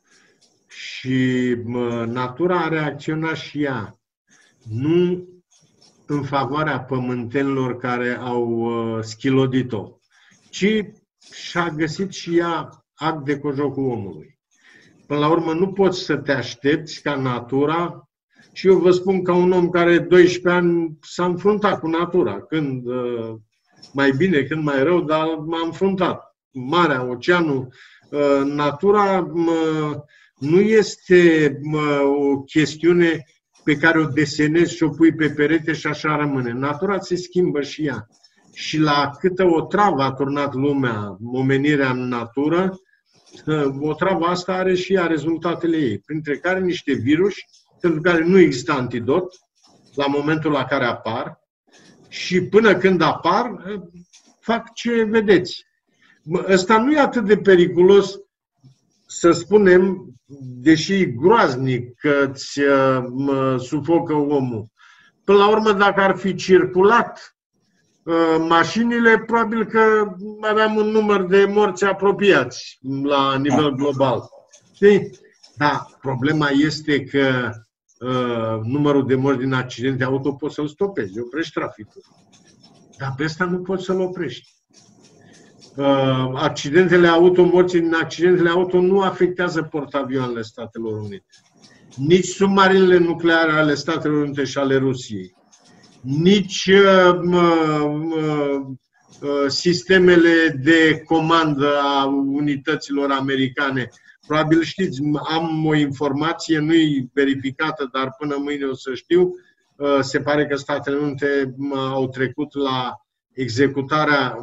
Și uh, natura a reacționat și ea. Nu în favoarea pământenilor care au uh, schilodit-o, ci și-a găsit și ea act de cojocul omului. Până la urmă, nu poți să te aștepți ca natura. Și eu vă spun ca un om care doisprezece ani s-a înfruntat cu natura. Când mai bine, când mai rău, dar m-a înfruntat. Marea, oceanul, natura nu este o chestiune pe care o desenezi și o pui pe perete și așa rămâne. Natura se schimbă și ea. Și la câtă o travă a turnat lumea, omenirea în natură, o travă asta are și ea rezultatele ei, printre care niște viruși pentru care nu există antidot la momentul la care apar și până când apar, fac ce vedeți. Ăsta nu e atât de periculos, să spunem, deși groaznic că îți sufocă omul. Până la urmă, dacă ar fi circulat mașinile, probabil că aveam un număr de morți apropiați la nivel global. Știi? Da, problema este că Uh, numărul de morți din accidente auto poți să-l stopezi, oprești traficul. Dar pe ăsta nu poți să-l oprești. Uh, accidentele auto, morții din accidentele auto nu afectează portavioanele Statelor Unite. Nici submarinele nucleare ale Statelor Unite și ale Rusiei. Nici uh, uh, uh, sistemele de comandă a unităților americane. Probabil știți, am o informație, nu-i verificată, dar până mâine o să știu. Se pare că Statele Unite au trecut la executarea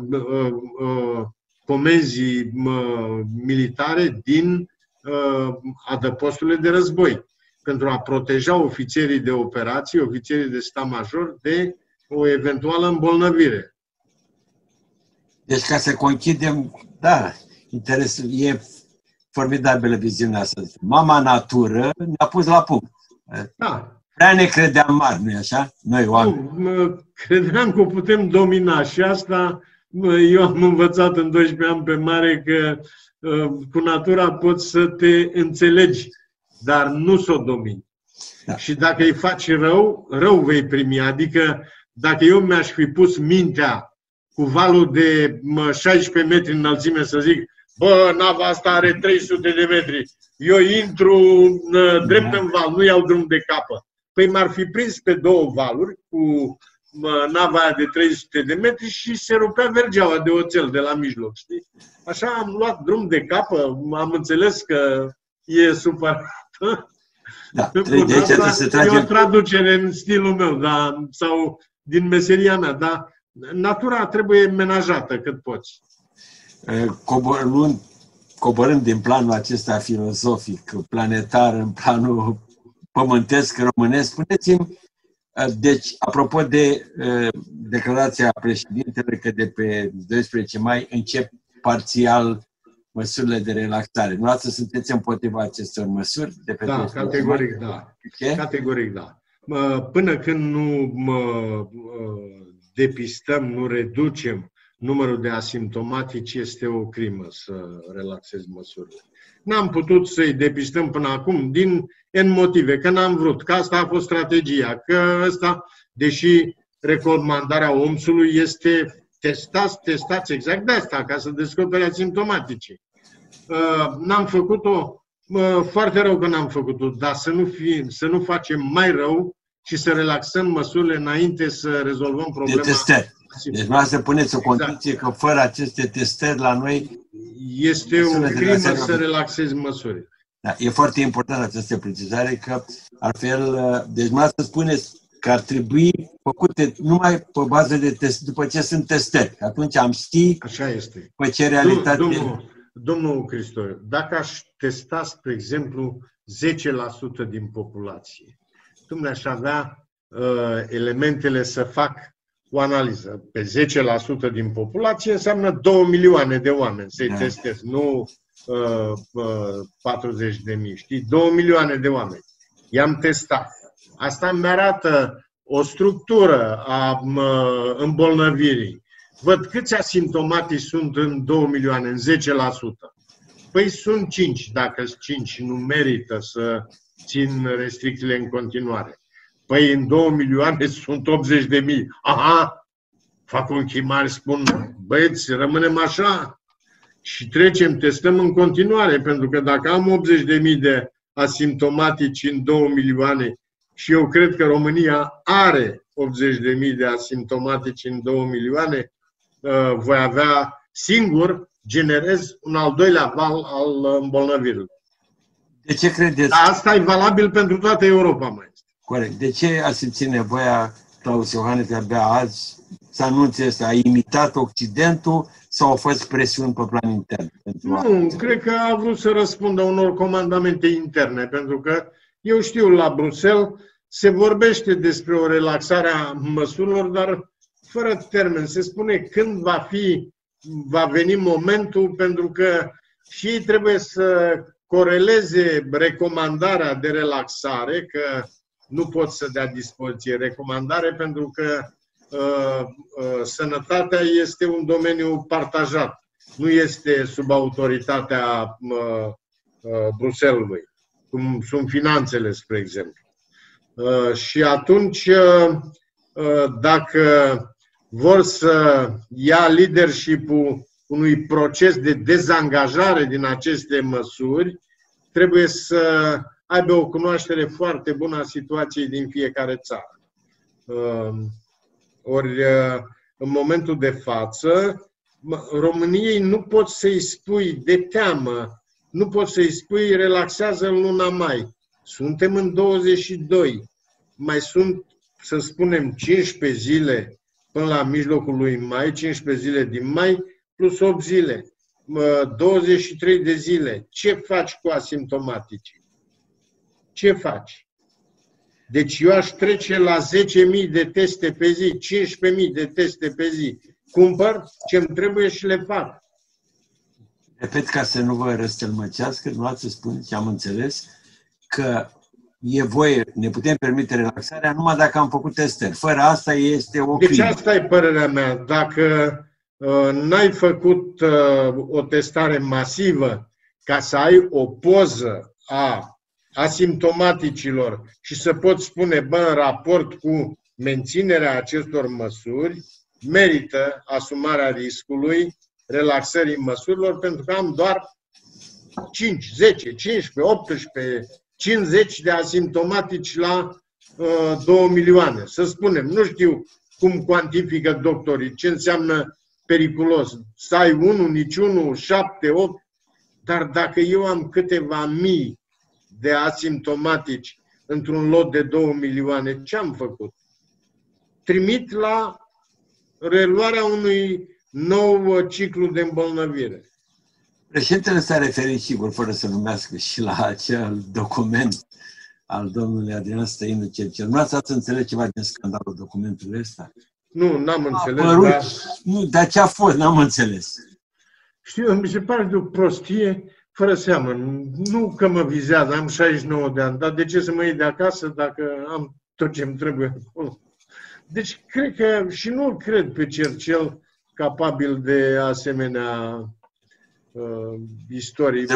comenzii militare din adăposturile de război, pentru a proteja ofițerii de operații, ofițerii de stat major, de o eventuală îmbolnăvire. Deci, ca să conchidem, da, interesul e formidabilă viziunea asta. Mama natură ne-a pus la punct. Da. Prea ne credeam mari, nu-i așa? Noi, oameni. Nu, credeam că o putem domina și asta eu am învățat în doisprezece ani pe mare că cu natura poți să te înțelegi, dar nu să o domini. Da. Și dacă îi faci rău, rău vei primi. Adică dacă eu mi-aș fi pus mintea cu valul de șaisprezece metri înălțime să zic, bă, nava asta are trei sute de metri, eu intru uh, drept în val, nu iau drum de capă. Păi m-ar fi prins pe două valuri cu uh, nava aia de trei sute de metri și se rupea vergeaua de oțel de la mijloc, știi? Așa am luat drum de capă, am înțeles că e supărată. Da, de aici trebuie să tragem... E o traducere în stilul meu, da, sau din meseria mea, dar natura trebuie menajată cât poți. Coborând, coborând din planul acesta filozofic, planetar, în planul pământesc, românesc, spuneți-mi, deci, apropo de declarația președintelui că de pe doisprezece mai încep parțial măsurile de relaxare. Nu ați sunteți împotriva acestor măsuri? De pe da, categoric mai? Da. Ce? Categoric da. Până când nu depistăm, nu reducem numărul de asimptomatici, este o crimă să relaxezi măsurile. N-am putut să-i depistăm până acum din N motive, că n-am vrut, că asta a fost strategia, că ăsta, deși recomandarea O M S-ului este testați, testați exact de asta, ca să descopere asimptomaticii. N-am făcut-o, foarte rău că n-am făcut-o, dar să nu, fie, să nu facem mai rău și să relaxăm măsurile înainte să rezolvăm problema. De testări. Deci nu să puneți o condiție exact. Că fără aceste testări la noi... Este o crimă să relaxezi măsurile. Da, e foarte important această precizare, că altfel, deci mai să spuneți că ar trebui făcute numai pe bază de test, după ce sunt testări. Atunci am ști Așa este. pe ce realitate... Domnul, domnul Cristoiu, dacă aș testa, spre exemplu, zece la sută din populație, dumneavoastră aș avea uh, elementele să fac o analiză. Pe zece la sută din populație înseamnă două milioane de oameni să-i da. testez, nu uh, uh, patruzeci de mii, știi? două milioane de oameni. I-am testat. Asta îmi arată o structură a uh, îmbolnăvirii. Văd câți asimptomatici sunt în două milioane, în zece la sută. Păi sunt cinci, dacă sunt cinci, nu merită să țin restricțiile în continuare. Păi în două milioane sunt optzeci de mii. Aha! Fac un chimar, spun, băieți, rămânem așa și trecem, testăm în continuare, pentru că dacă am optzeci de mii de asimptomatici în două milioane și eu cred că România are optzeci de mii de asimptomatici în două milioane, voi avea singur, generez un al doilea val al îmbolnăvirii. De ce credeți? Dar asta e valabil pentru toată Europa, mai este. Corect. De ce a simțit nevoia Klaus Iohannis de-abia azi să anunțe asta? A imitat Occidentul sau au fost presiuni pe plan intern? Nu, cred că a vrut să răspundă unor comandamente interne, pentru că eu știu, la Bruxelles se vorbește despre o relaxare a măsurilor, dar fără termen. Se spune când va fi, va veni momentul, pentru că și ei trebuie să coreleze recomandarea de relaxare, că nu pot să dea dispoziție recomandare, pentru că uh, uh, sănătatea este un domeniu partajat. Nu este sub autoritatea uh, uh, Bruxellesului, cum sunt finanțele, spre exemplu. Uh, și atunci, uh, uh, dacă vor să ia leadership-ul unui proces de dezangajare din aceste măsuri, trebuie să aibă o cunoaștere foarte bună a situației din fiecare țară. Ori, în momentul de față, României nu poți să-i spui de teamă, nu poți să-i spui relaxează în luna mai. Suntem în douăzeci și doi. Mai sunt, să spunem, cincisprezece zile până la mijlocul lui mai, cincisprezece zile din mai, plus opt zile. douăzeci și trei de zile. Ce faci cu asimptomaticii? Ce faci? Deci eu aș trece la zece mii de teste pe zi, cincisprezece mii de teste pe zi. Cumpăr ce-mi trebuie și le fac. Repet, ca să nu vă răstălmăcească, nu ați să spuneți, am înțeles, că e voie, ne putem permite relaxarea numai dacă am făcut testări. Fără asta este o crimă. Deci asta e părerea mea. Dacă uh, n-ai făcut uh, o testare masivă ca să ai o poză a asimptomaticilor și să poți spune, bă, în raport cu menținerea acestor măsuri, merită asumarea riscului, relaxării măsurilor, pentru că am doar cinci, zece, cincisprezece, optsprezece, cincizeci de asimptomatici la uh, două milioane. Să spunem, nu știu cum cuantifică doctorii, ce înseamnă periculos. Să ai unul, niciunul, șapte, opt, dar dacă eu am câteva mii de asimptomatici într-un lot de două milioane, ce am făcut? Trimit la reluarea unui nou ciclu de îmbolnăvire. Președintele s-a referit, sigur, fără să numească, și la acel document al domnului Adrian Stăinu Cercel. Nu ați înțeles ceva din scandalul documentului ăsta? Nu, n-am înțeles. Părut, dar... Nu, dar ce a fost? N-am înțeles. Știu, mi se pare de o prostie fără seamă. Nu că mă vizează, am șaizeci și nouă de ani, dar de ce să mă iei de acasă dacă am tot ce-mi trebuie acolo? Deci, cred că, și nu cred pe Cercel capabil de asemenea uh, istorii.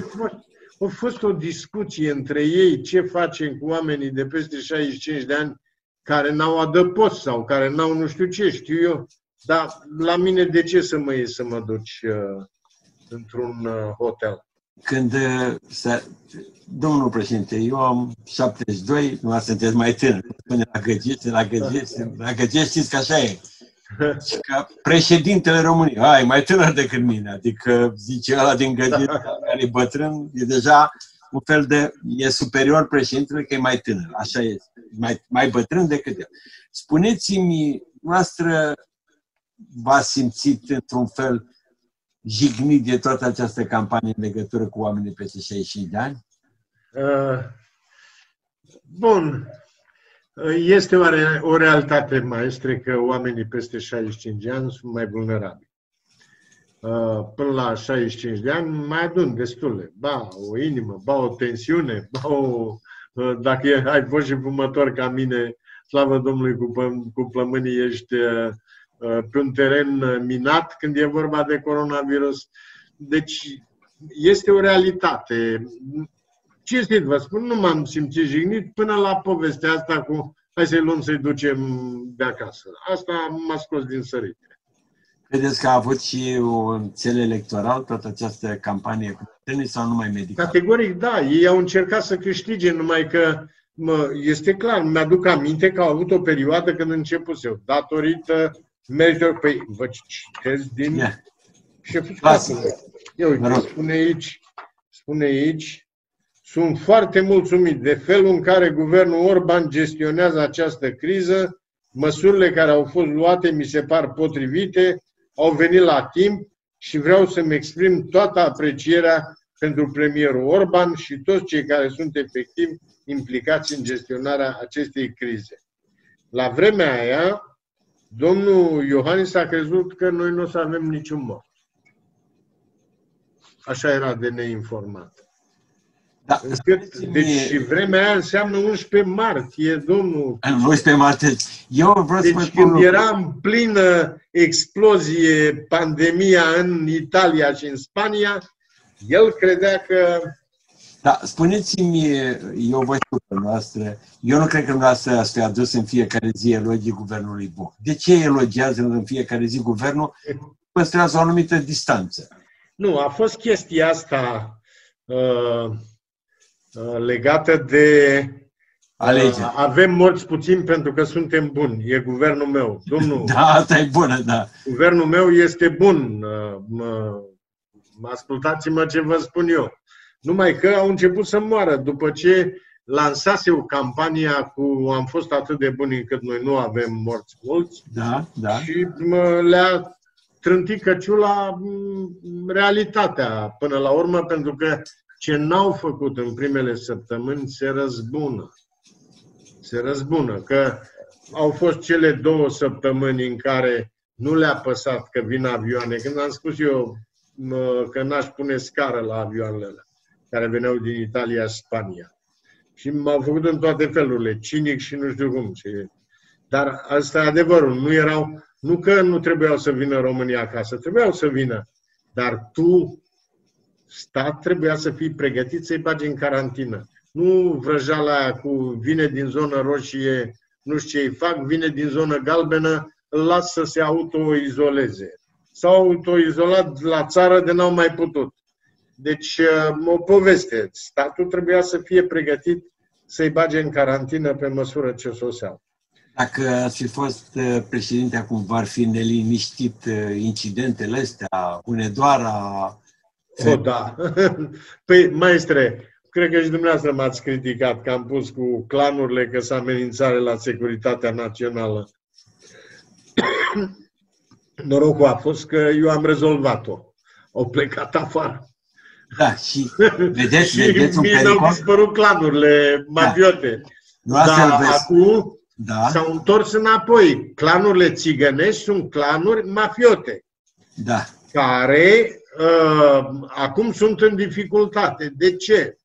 A fost o discuție între ei, ce facem cu oamenii de peste șaizeci și cinci de ani care n-au adăpost sau care n-au nu știu ce, știu eu. Dar la mine de ce să mă iei să mă duci uh, într-un uh, hotel? Când, uh, domnul președinte, eu am șaptezeci și doi, nu sunteți mai tânăr, spune la Găgești, la Găgești, la Găgești știți că așa e. Și ca președintele României, ai mai tânăr decât mine, adică zice ăla din Găgești, care e bătrân, e deja un fel de, e superior președintele că e mai tânăr, așa e, mai, mai bătrân decât el. Spuneți-mi, noastră v-ați simțit într-un fel jignit de toată această campanie în legătură cu oamenii peste șaizeci și cinci de ani? Uh, bun. Este o, o realitate, maestre, că oamenii peste șaizeci și cinci de ani sunt mai vulnerabili. Uh, până la șaizeci și cinci de ani mai adun destule. Ba o inimă, ba o tensiune, ba o... Uh, dacă ai fost și fumător ca mine, slavă Domnului, cu, cu plămânii ești uh, pe un teren minat când e vorba de coronavirus. Deci este o realitate. Cinstit vă spun, nu m-am simțit jignit până la povestea asta cu hai să-i luăm să-i ducem de acasă. Asta m-a scos din sărite. Credeți că a avut și un cel electoral toată această campanie cu tenis sau numai medical? Categoric, da. Ei au încercat să câștige, numai că mă, este clar, mi-aduc aminte că au avut o perioadă când început eu, datorită meritor, păi vă citesc din yeah. șeful statului. Eu uite, spune aici, spune aici, sunt foarte mulțumit de felul în care guvernul Orban gestionează această criză, măsurile care au fost luate mi se par potrivite, au venit la timp și vreau să-mi exprim toată aprecierea pentru premierul Orban și toți cei care sunt efectiv implicați în gestionarea acestei crize. La vremea aia, domnul Iohannis a crezut că noi nu o să avem niciun mort. Așa era de neinformat. Da, deci și vremea aia înseamnă unsprezece martie, domnul. unsprezece martie. Eu vreau deci să vă spun când era în plină explozie pandemia în Italia și în Spania, el credea că... Da, spuneți-mi, eu vă știu pe noastră, eu nu cred că dumneavoastră ați adus în fiecare zi elogii guvernului bun. De ce elogiază în fiecare zi guvernul? Păstrează o anumită distanță. Nu, a fost chestia asta uh, uh, legată de... Uh, avem morți puțin pentru că suntem buni. E guvernul meu. Domnul, da, asta e bună, da. Guvernul meu este bun. Uh, mă, ascultați-mă ce vă spun eu. Numai că au început să moară după ce lansase o campania cu am fost atât de buni încât noi nu avem morți mulți. Da, da. Și le-a trântit căciula realitatea până la urmă, pentru că ce n-au făcut în primele săptămâni se răzbună. Se răzbună, că au fost cele două săptămâni în care nu le-a păsat că vin avioane. Când am spus eu că n-aș pune scară la avioanele alea care veneau din Italia și Spania. Și m-au făcut în toate felurile, cinic și nu știu cum. Dar asta e adevărul. Nu erau, nu că nu trebuiau să vină România acasă, trebuiau să vină. Dar tu, stat, trebuia să fii pregătit să-i bagi în carantină. Nu vrăjeala aia cu vine din zonă roșie, nu știu ce îi fac, vine din zonă galbenă, îl las să se autoizoleze. S-au autoizolat la țară de n-au mai putut. Deci, o poveste. Statul trebuia să fie pregătit să-i bage în carantină pe măsură ce soseau. Dacă ați fi fost președinte acum, v-ar fi neliniștit incidentele astea, Hunedoara? O, da. Păi, maestre, cred că și dumneavoastră m-ați criticat că am pus cu clanurile că sunt amenințare la securitatea națională. Norocul a fost că eu am rezolvat-o. Au plecat afară. Da, și vedeți, și vedeți un mie pericol? mi-au dispărut clanurile mafiote. Da. Dar acum da. s-au întors înapoi. Clanurile țigănești sunt clanuri mafiote. Da. Care uh, acum sunt în dificultate. De ce?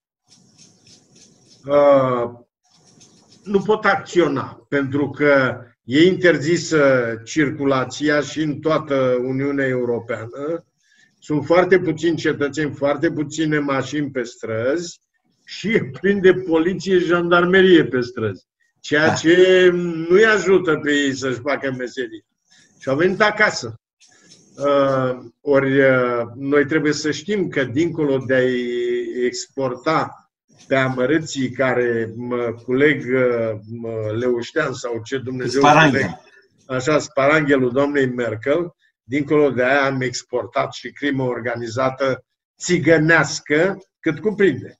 Uh, nu pot acționa, pentru că e interzisă circulația și în toată Uniunea Europeană. Sunt foarte puțini cetățeni, foarte puține mașini pe străzi și e plin de poliție și jandarmerie pe străzi. ceea Da. ce nu-i ajută pe ei să-și facă meserie. Și au venit acasă. Uh, ori uh, noi trebuie să știm că dincolo de a-i exporta pe amărâții care mă culeg mă leuștean sau ce Dumnezeu culeg, așa, sparanghelul doamnei Merkel, dincolo de aia am exportat și crimă organizată țigănească cât cuprinde.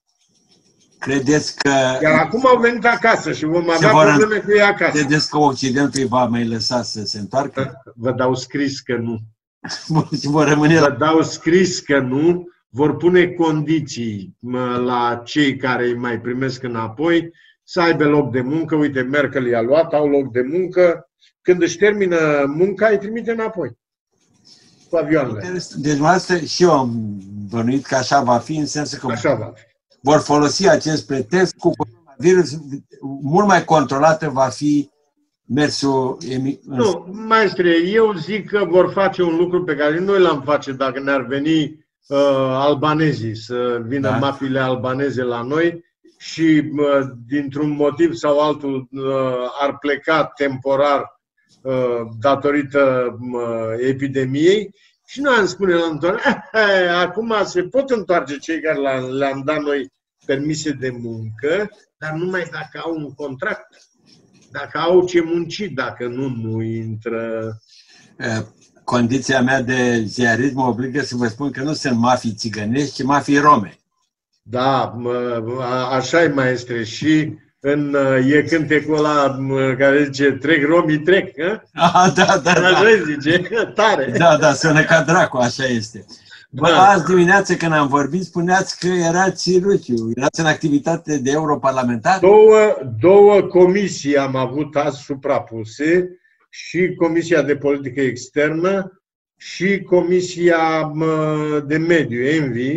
Credeți că... Iar acum au venit acasă și vom avea probleme cu ei acasă. Credeți că Occidentul îi va mai lăsa să se întoarcă? Vă dau scris că nu. Vor rămâne Vă dau scris că nu. Vor pune condiții la cei care îi mai primesc înapoi să aibă loc de muncă. Uite, Merkel i-a luat, au loc de muncă. Când își termină munca, îi trimite înapoi cu avioanele. Deci, noastră, și eu am bănuit că așa va fi, în sensul că așa va fi. Vor folosi acest pretext cu virus, mult mai controlată va fi mersul... Nu, maestre, eu zic că vor face un lucru pe care noi l-am face dacă ne-ar veni uh, albanezii, să vină da. mafiile albaneze la noi și uh, dintr-un motiv sau altul uh, ar pleca temporar uh, datorită uh, epidemiei și noi am spune la întoarcere, acum se pot întoarce cei care le-am dat noi permise de muncă, dar numai dacă au un contract. Dacă au ce munci, dacă nu, nu intră. Condiția mea de ziarist mă obligă să vă spun că nu sunt mafii țigănești, ci mafii rome. Da, așa e, maestre. Și în, e cântecul ăla care zice, trec romii, trec. Ah, da, da, da. Așa zice, tare. Da, da, sună ca dracu, așa este. Bă, da. Azi dimineață când am vorbit, spuneați că erați Ruciu, erați în activitate de europarlamentar? Două, două comisii am avut azi suprapuse, și Comisia de Politică Externă și Comisia de Mediu, ENVI.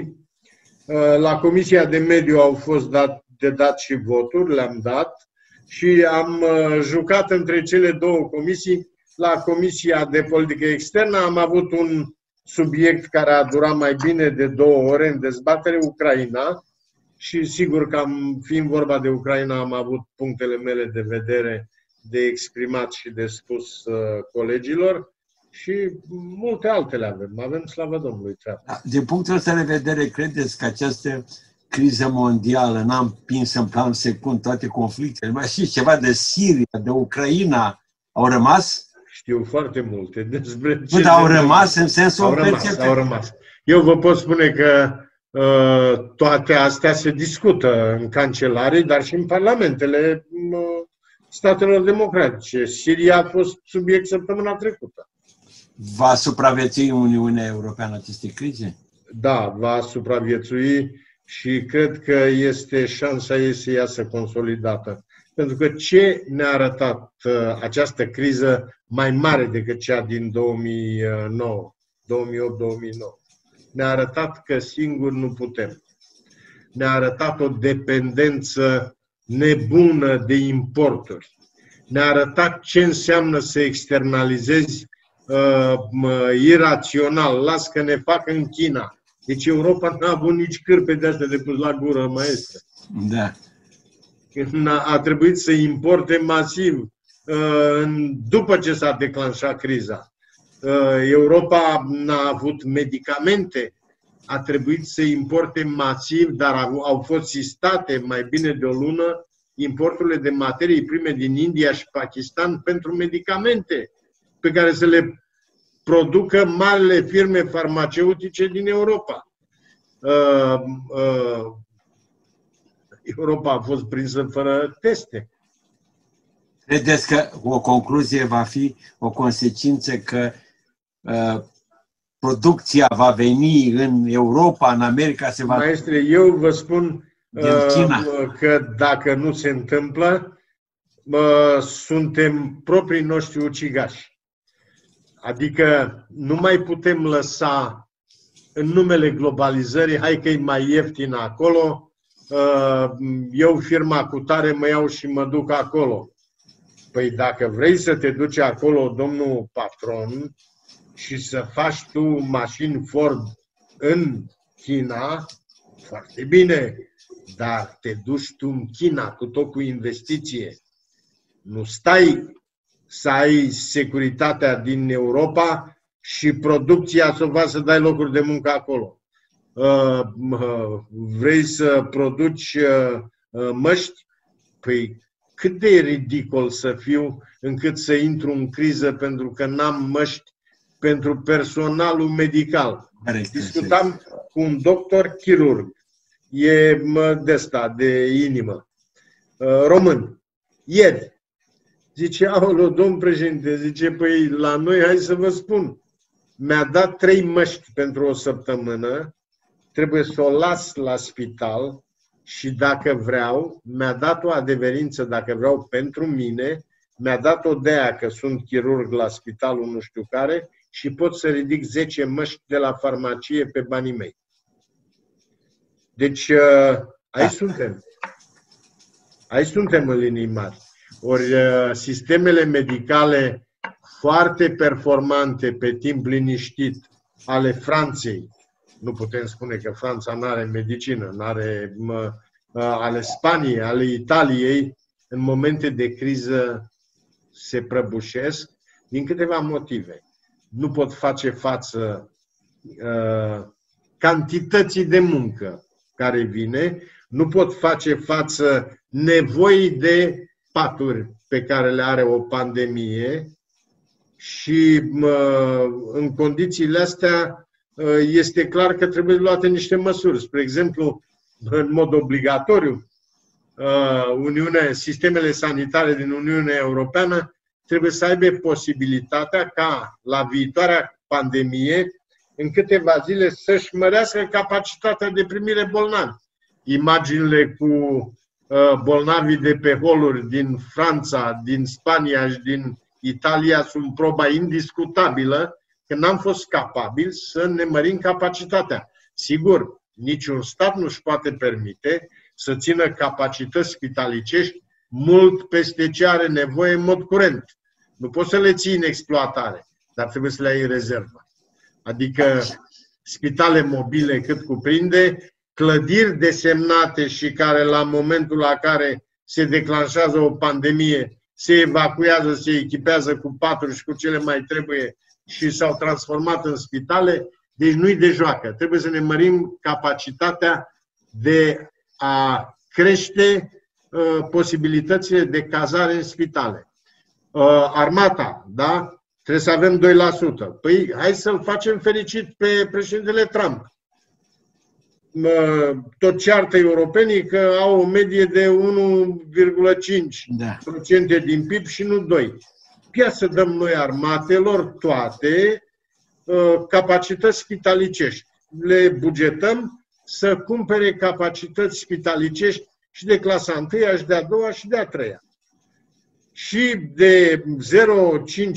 La Comisia de Mediu au fost dat, de dat și voturi, le-am dat și am jucat între cele două comisii. La Comisia de Politică Externă am avut un subiect care a durat mai bine de două ore în dezbatere, Ucraina, și sigur că am, fiind vorba de Ucraina, am avut punctele mele de vedere de exprimat și de spus uh, colegilor și multe altele avem. Avem, slavă Domnului, treaba. Din punctul ăsta de vedere, credeți că această criză mondială n-a împins în plan secund toate conflictele? Mai știți ceva de Siria, de Ucraina, au rămas? Știu foarte multe despre ce... Bă, au rămas în sensul... Au rămas, au rămas. Eu vă pot spune că uh, toate astea se discută în cancelarii, dar și în parlamentele uh, statelor democratice. Siria a fost subiect săptămâna trecută. Va supraviețui Uniunea Europeană acestei crize? Da, va supraviețui și cred că este șansa ei să iasă consolidată. Pentru că ce ne-a arătat uh, această criză mai mare decât cea din două mii nouă, două mii opt două mii nouă? Ne-a arătat că singur nu putem. Ne-a arătat o dependență nebună de importuri. Ne-a arătat ce înseamnă să externalizezi uh, irațional. Las că ne fac în China. Deci Europa n-a avut nici cârpe de astea de pus la gură, maestre. Da. A trebuit să importe masiv uh, după ce s-a declanșat criza. Uh, Europa n-a avut medicamente. A trebuit să importe masiv, dar au, au fost sistate mai bine de o lună importurile de materii prime din India și Pakistan pentru medicamente pe care să le producă marile firme farmaceutice din Europa. Uh, uh, Europa a fost prinsă fără teste. Credeți că o concluzie va fi o consecință că uh, producția va veni în Europa, în America, se va... Maestre, eu vă spun uh, că dacă nu se întâmplă, uh, suntem proprii noștri ucigași. Adică nu mai putem lăsa în numele globalizării, hai că e mai ieftin acolo, uh, eu firma cu tare mă iau și mă duc acolo. Păi dacă vrei să te duci acolo, domnul patron, și să faci tu mașini Ford în China, foarte bine, dar te duci tu în China cu tot cu investiție. Nu stai să ai securitatea din Europa și producția să o faci să dai locuri de muncă acolo. Vrei să produci măști? Păi cât de ridicol să fiu încât să intru în criză pentru că n-am măști pentru personalul medical. Discutam cu un doctor chirurg, e de ăsta, de inimă, român, ieri. Zice, aoleu, domn președinte, zice, păi la noi, hai să vă spun, mi-a dat trei măști pentru o săptămână, trebuie să o las la spital și dacă vreau, mi-a dat o adeverință, dacă vreau pentru mine, mi-a dat-o de aia că sunt chirurg la spitalul nu știu care și pot să ridic zece măști de la farmacie pe banii mei. Deci, aici suntem. Aici suntem în linii mari. Ori sistemele medicale foarte performante pe timp liniștit ale Franței, nu putem spune că Franța nu are medicină, nu are ale Spaniei, ale Italiei, în momente de criză se prăbușesc din câteva motive. Nu pot face față uh, cantității de muncă care vine, nu pot face față nevoii de paturi pe care le are o pandemie și uh, în condițiile astea uh, este clar că trebuie luate niște măsuri. Spre exemplu, în mod obligatoriu, Uniunea, sistemele sanitare din Uniunea Europeană trebuie să aibă posibilitatea ca la viitoarea pandemie, în câteva zile, să-și mărească capacitatea de primire bolnavi. Imaginile cu bolnavii de pe holuri din Franța, din Spania și din Italia sunt proba indiscutabilă că n-am fost capabili să ne mărim capacitatea. Sigur, niciun stat nu își poate permite să țină capacități spitalicești mult peste ce are nevoie în mod curent. Nu poți să le ții în exploatare, dar trebuie să le ai în rezervă. Adică spitale mobile cât cuprinde, clădiri desemnate și care la momentul la care se declanșează o pandemie se evacuează, se echipează cu paturi și cu cele mai trebuie și s-au transformat în spitale. Deci nu-i de joacă. Trebuie să ne mărim capacitatea de a crește uh, posibilitățile de cazare în spitale. Uh, armata, da? Trebuie să avem doi la sută. Păi hai să-l facem fericit pe președintele Trump. Uh, tot ceartă europenii că au o medie de unu virgulă cinci la sută din P I B și nu doi la sută. Ia să dăm noi armatelor toate capacități spitalicești. Le bugetăm să cumpere capacități spitalicești și de clasa întâia și de a doua și de a treia. Și de zero virgulă cinci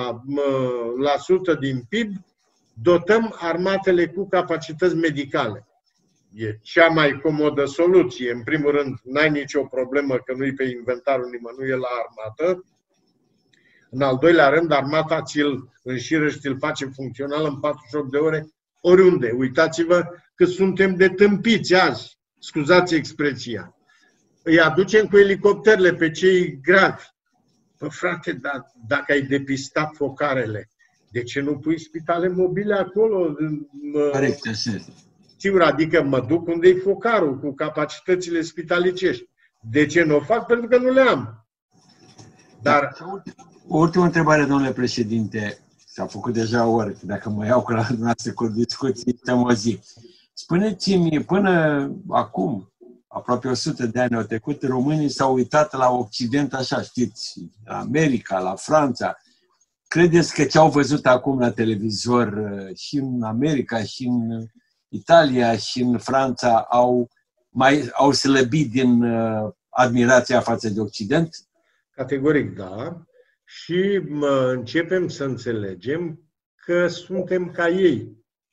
la sută din P I B dotăm armatele cu capacități medicale. E cea mai comodă soluție. În primul rând, n-ai nicio problemă că nu-i pe inventarul nimănui la armată. În al doilea rând, armata ți-l înșiră și ți-l face funcțional în patruzeci și opt de ore oriunde. Uitați-vă că suntem de tâmpiți azi, scuzați expresia. Îi aducem cu elicopterele pe cei gravi. Bă, frate, dar dacă ai depistat focarele, de ce nu pui spitale mobile acolo? Corect, sigur, adică mă duc unde-i focarul, cu capacitățile spitalicești. De ce nu o fac? Pentru că nu le am. Dar... O ultimă întrebare, domnule președinte. S-a făcut deja o oră, dacă mă iau cu la dumneavoastră cu discuții, stăm o zi. Spuneți-mi, până acum, aproape o sută de ani au trecut, românii s-au uitat la Occident, așa, știți, la America, la Franța. Credeți că ce au văzut acum la televizor și în America, și în Italia, și în Franța au, mai, au slăbit din uh, admirația față de Occident? Categoric, da. Și mă, începem să înțelegem că suntem ca ei.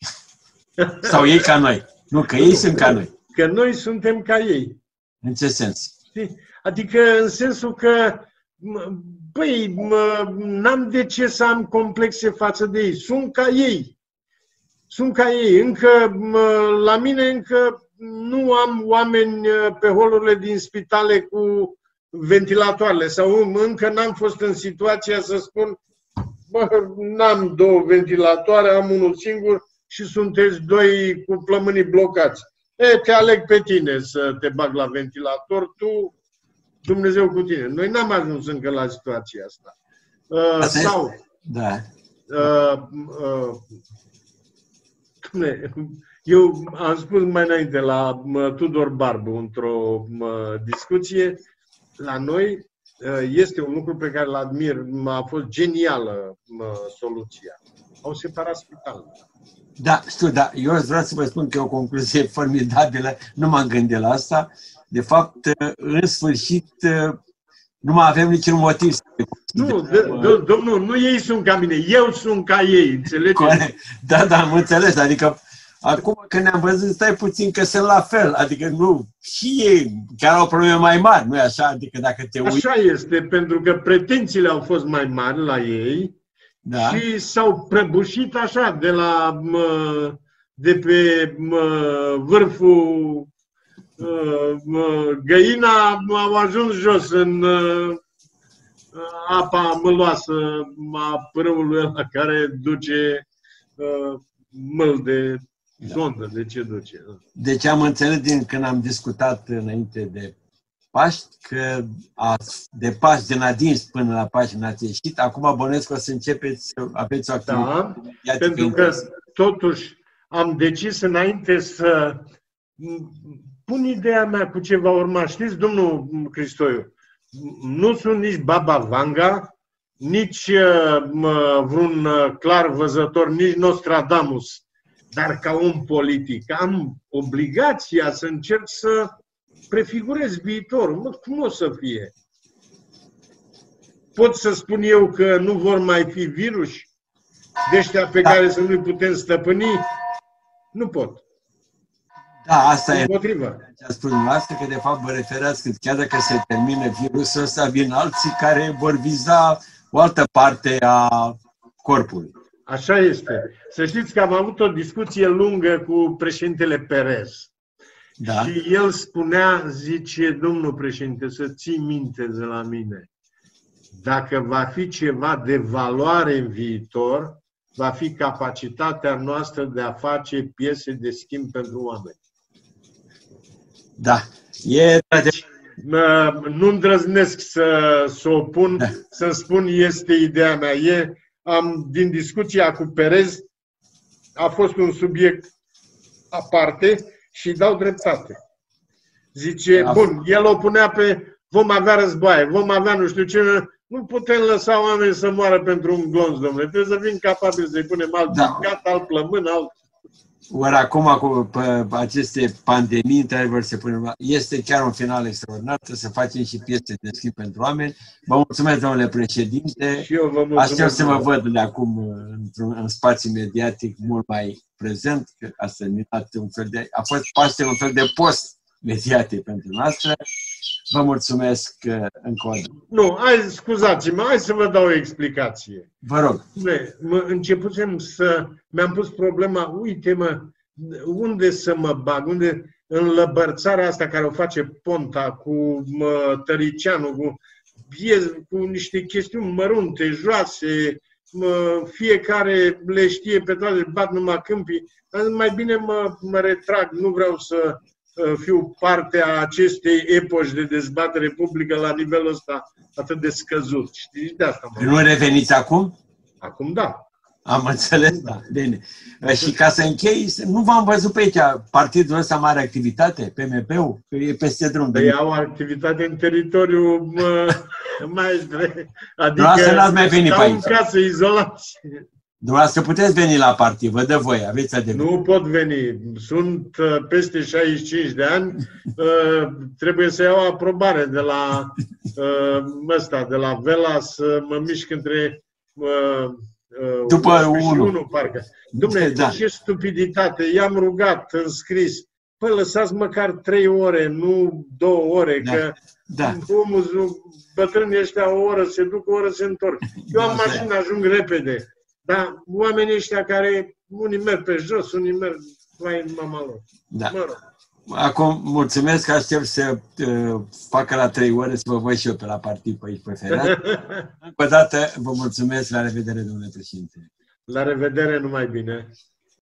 Sau ei ca noi. Nu, că ei sunt ca noi. Că noi suntem ca ei. În ce sens? Adică în sensul că, băi, n-am de ce să am complexe față de ei. Sunt ca ei. Sunt ca ei. Încă, la mine încă nu am oameni pe holurile din spitale cu ventilatoarele sau încă n-am fost în situația să spun bă, n-am două ventilatoare, am unul singur și sunteți doi cu plămânii blocați. E, te aleg pe tine să te bag la ventilator, tu, Dumnezeu cu tine. Noi n-am ajuns încă la situația asta. Uh, sau, da. uh, uh, eu am spus mai înainte la Tudor Barbu într-o discuție, la noi este un lucru pe care îl admir, a fost genială soluția. Au separat spitalul. Da, știu, da. Eu vreau să vă spun că e o concluzie formidabilă. Nu m-am gândit la asta. De fapt, în sfârșit, nu mai avem niciun motiv să... Nu, domnul, nu ei sunt ca mine, eu sunt ca ei, înțelegeți? Da, da, am înțeles. Adică, acum când ne-am văzut, stai puțin că sunt la fel. Adică nu, și ei chiar au probleme mai mari, nu-i așa? Adică dacă te uiți... Așa este, pentru că pretențiile au fost mai mari la ei, da. Și s-au prăbușit așa, de la de pe vârful Găina, au ajuns jos în apa măloasă a pârâului ăla care duce măl de sondă, de ce duce. Deci am înțeles din când am discutat înainte de Paști, că ați, de Paști din adins până la Paști n-ați ieșit, acum bănuiesc că o să începeți să aveți o activitate. Da, pentru că totuși am decis înainte să pun ideea mea cu ce va urma. Știți, domnul Cristoiu, nu sunt nici Baba Vanga, nici uh, vreun clar văzător, nici Nostradamus, dar ca un politic am obligația să încerc să prefigurez viitorul. Mă, cum o să fie? Pot să spun eu că nu vor mai fi virus de ăștia pe da. care să nu-i putem stăpâni? Nu pot. Da, asta Împotrivă. e ce a spus dumneavoastră, că de fapt vă referați că chiar dacă se termină virusul ăsta, vin alții care vor viza o altă parte a corpului. Așa este. Să știți că am avut o discuție lungă cu președintele Perez. Da. Și el spunea, zice, domnul președinte, să ții minte de la mine. Dacă va fi ceva de valoare în viitor, va fi capacitatea noastră de a face piese de schimb pentru oameni. Da. E... Nu îndrăznesc să, să o pun, da. Să spun este ideea mea. E, am, din discuția cu Perez, a fost un subiect aparte și îi dau dreptate. Zice, da. Bun, el o punea pe vom avea războaie, vom avea nu știu ce, nu putem lăsa oamenii să moară pentru un glonț, domnule. Trebuie să fim capabili să-i punem alt da. Cat, alt plămân, alt... Ori acum, cu aceste pandemii, într-adevăr, se pune... Este chiar un final extraordinar, să facem și piese de schimb pentru oameni. Vă mulțumesc, domnule președinte. Și eu vă mulțumesc. Aștept să mă văd de acum într-un în spațiu mediatic mult mai prezent. Că asta un fel de, a fost Paște un fel de post mediatic pentru noastră. Vă mulțumesc încă o dată. Nu, hai, scuzați-mă, hai să vă dau o explicație. Vă rog. Mă, începusem să... Mi-am pus problema, uite-mă, unde să mă bag, unde... În lăbărțarea asta care o face Ponta cu mă, Tăricianu, cu, cu niște chestiuni mărunte, joase, mă, fiecare le știe pe toate, bat numai câmpii. Mai bine mă, mă retrag, nu vreau să... fiu parte a acestei epoși de dezbatere publică la nivelul ăsta atât de scăzut. Știi? De asta mă nu reveniți acum? Acum da. Am înțeles, da. Bine. Și ca să închei, nu v-am văzut pe aici partidul ăsta mare activitate, P M P-ul, că e peste drum. Ei au activitate în teritoriu, maestre. Adică n-ați mai venit pe aici. În casă izolați. Dumneavoastră puteți veni la partid, vă dă voie, aveți adevăr. Nu pot veni. Sunt peste șaizeci și cinci de ani, trebuie să iau aprobare de la ăsta, de la Vela, să mă mișc între după unu. unu, parcă. Dumnezeu, da. Ce stupiditate! I-am rugat în scris. Păi lăsați măcar trei ore, nu două ore, da. Că da. Omul, bătrânii ăștia o oră se duc, o oră se întorc. Eu am mașină, ajung repede. Dar oamenii ăștia care unii merg pe jos, unii merg mai în mama lor. Da. Mă rog. acum mulțumesc, aștept să uh, facă la trei ore să vă văd și eu pe la partid pe aici preferat. Încă o dată vă mulțumesc, la revedere, domnule președinte. La revedere, numai bine.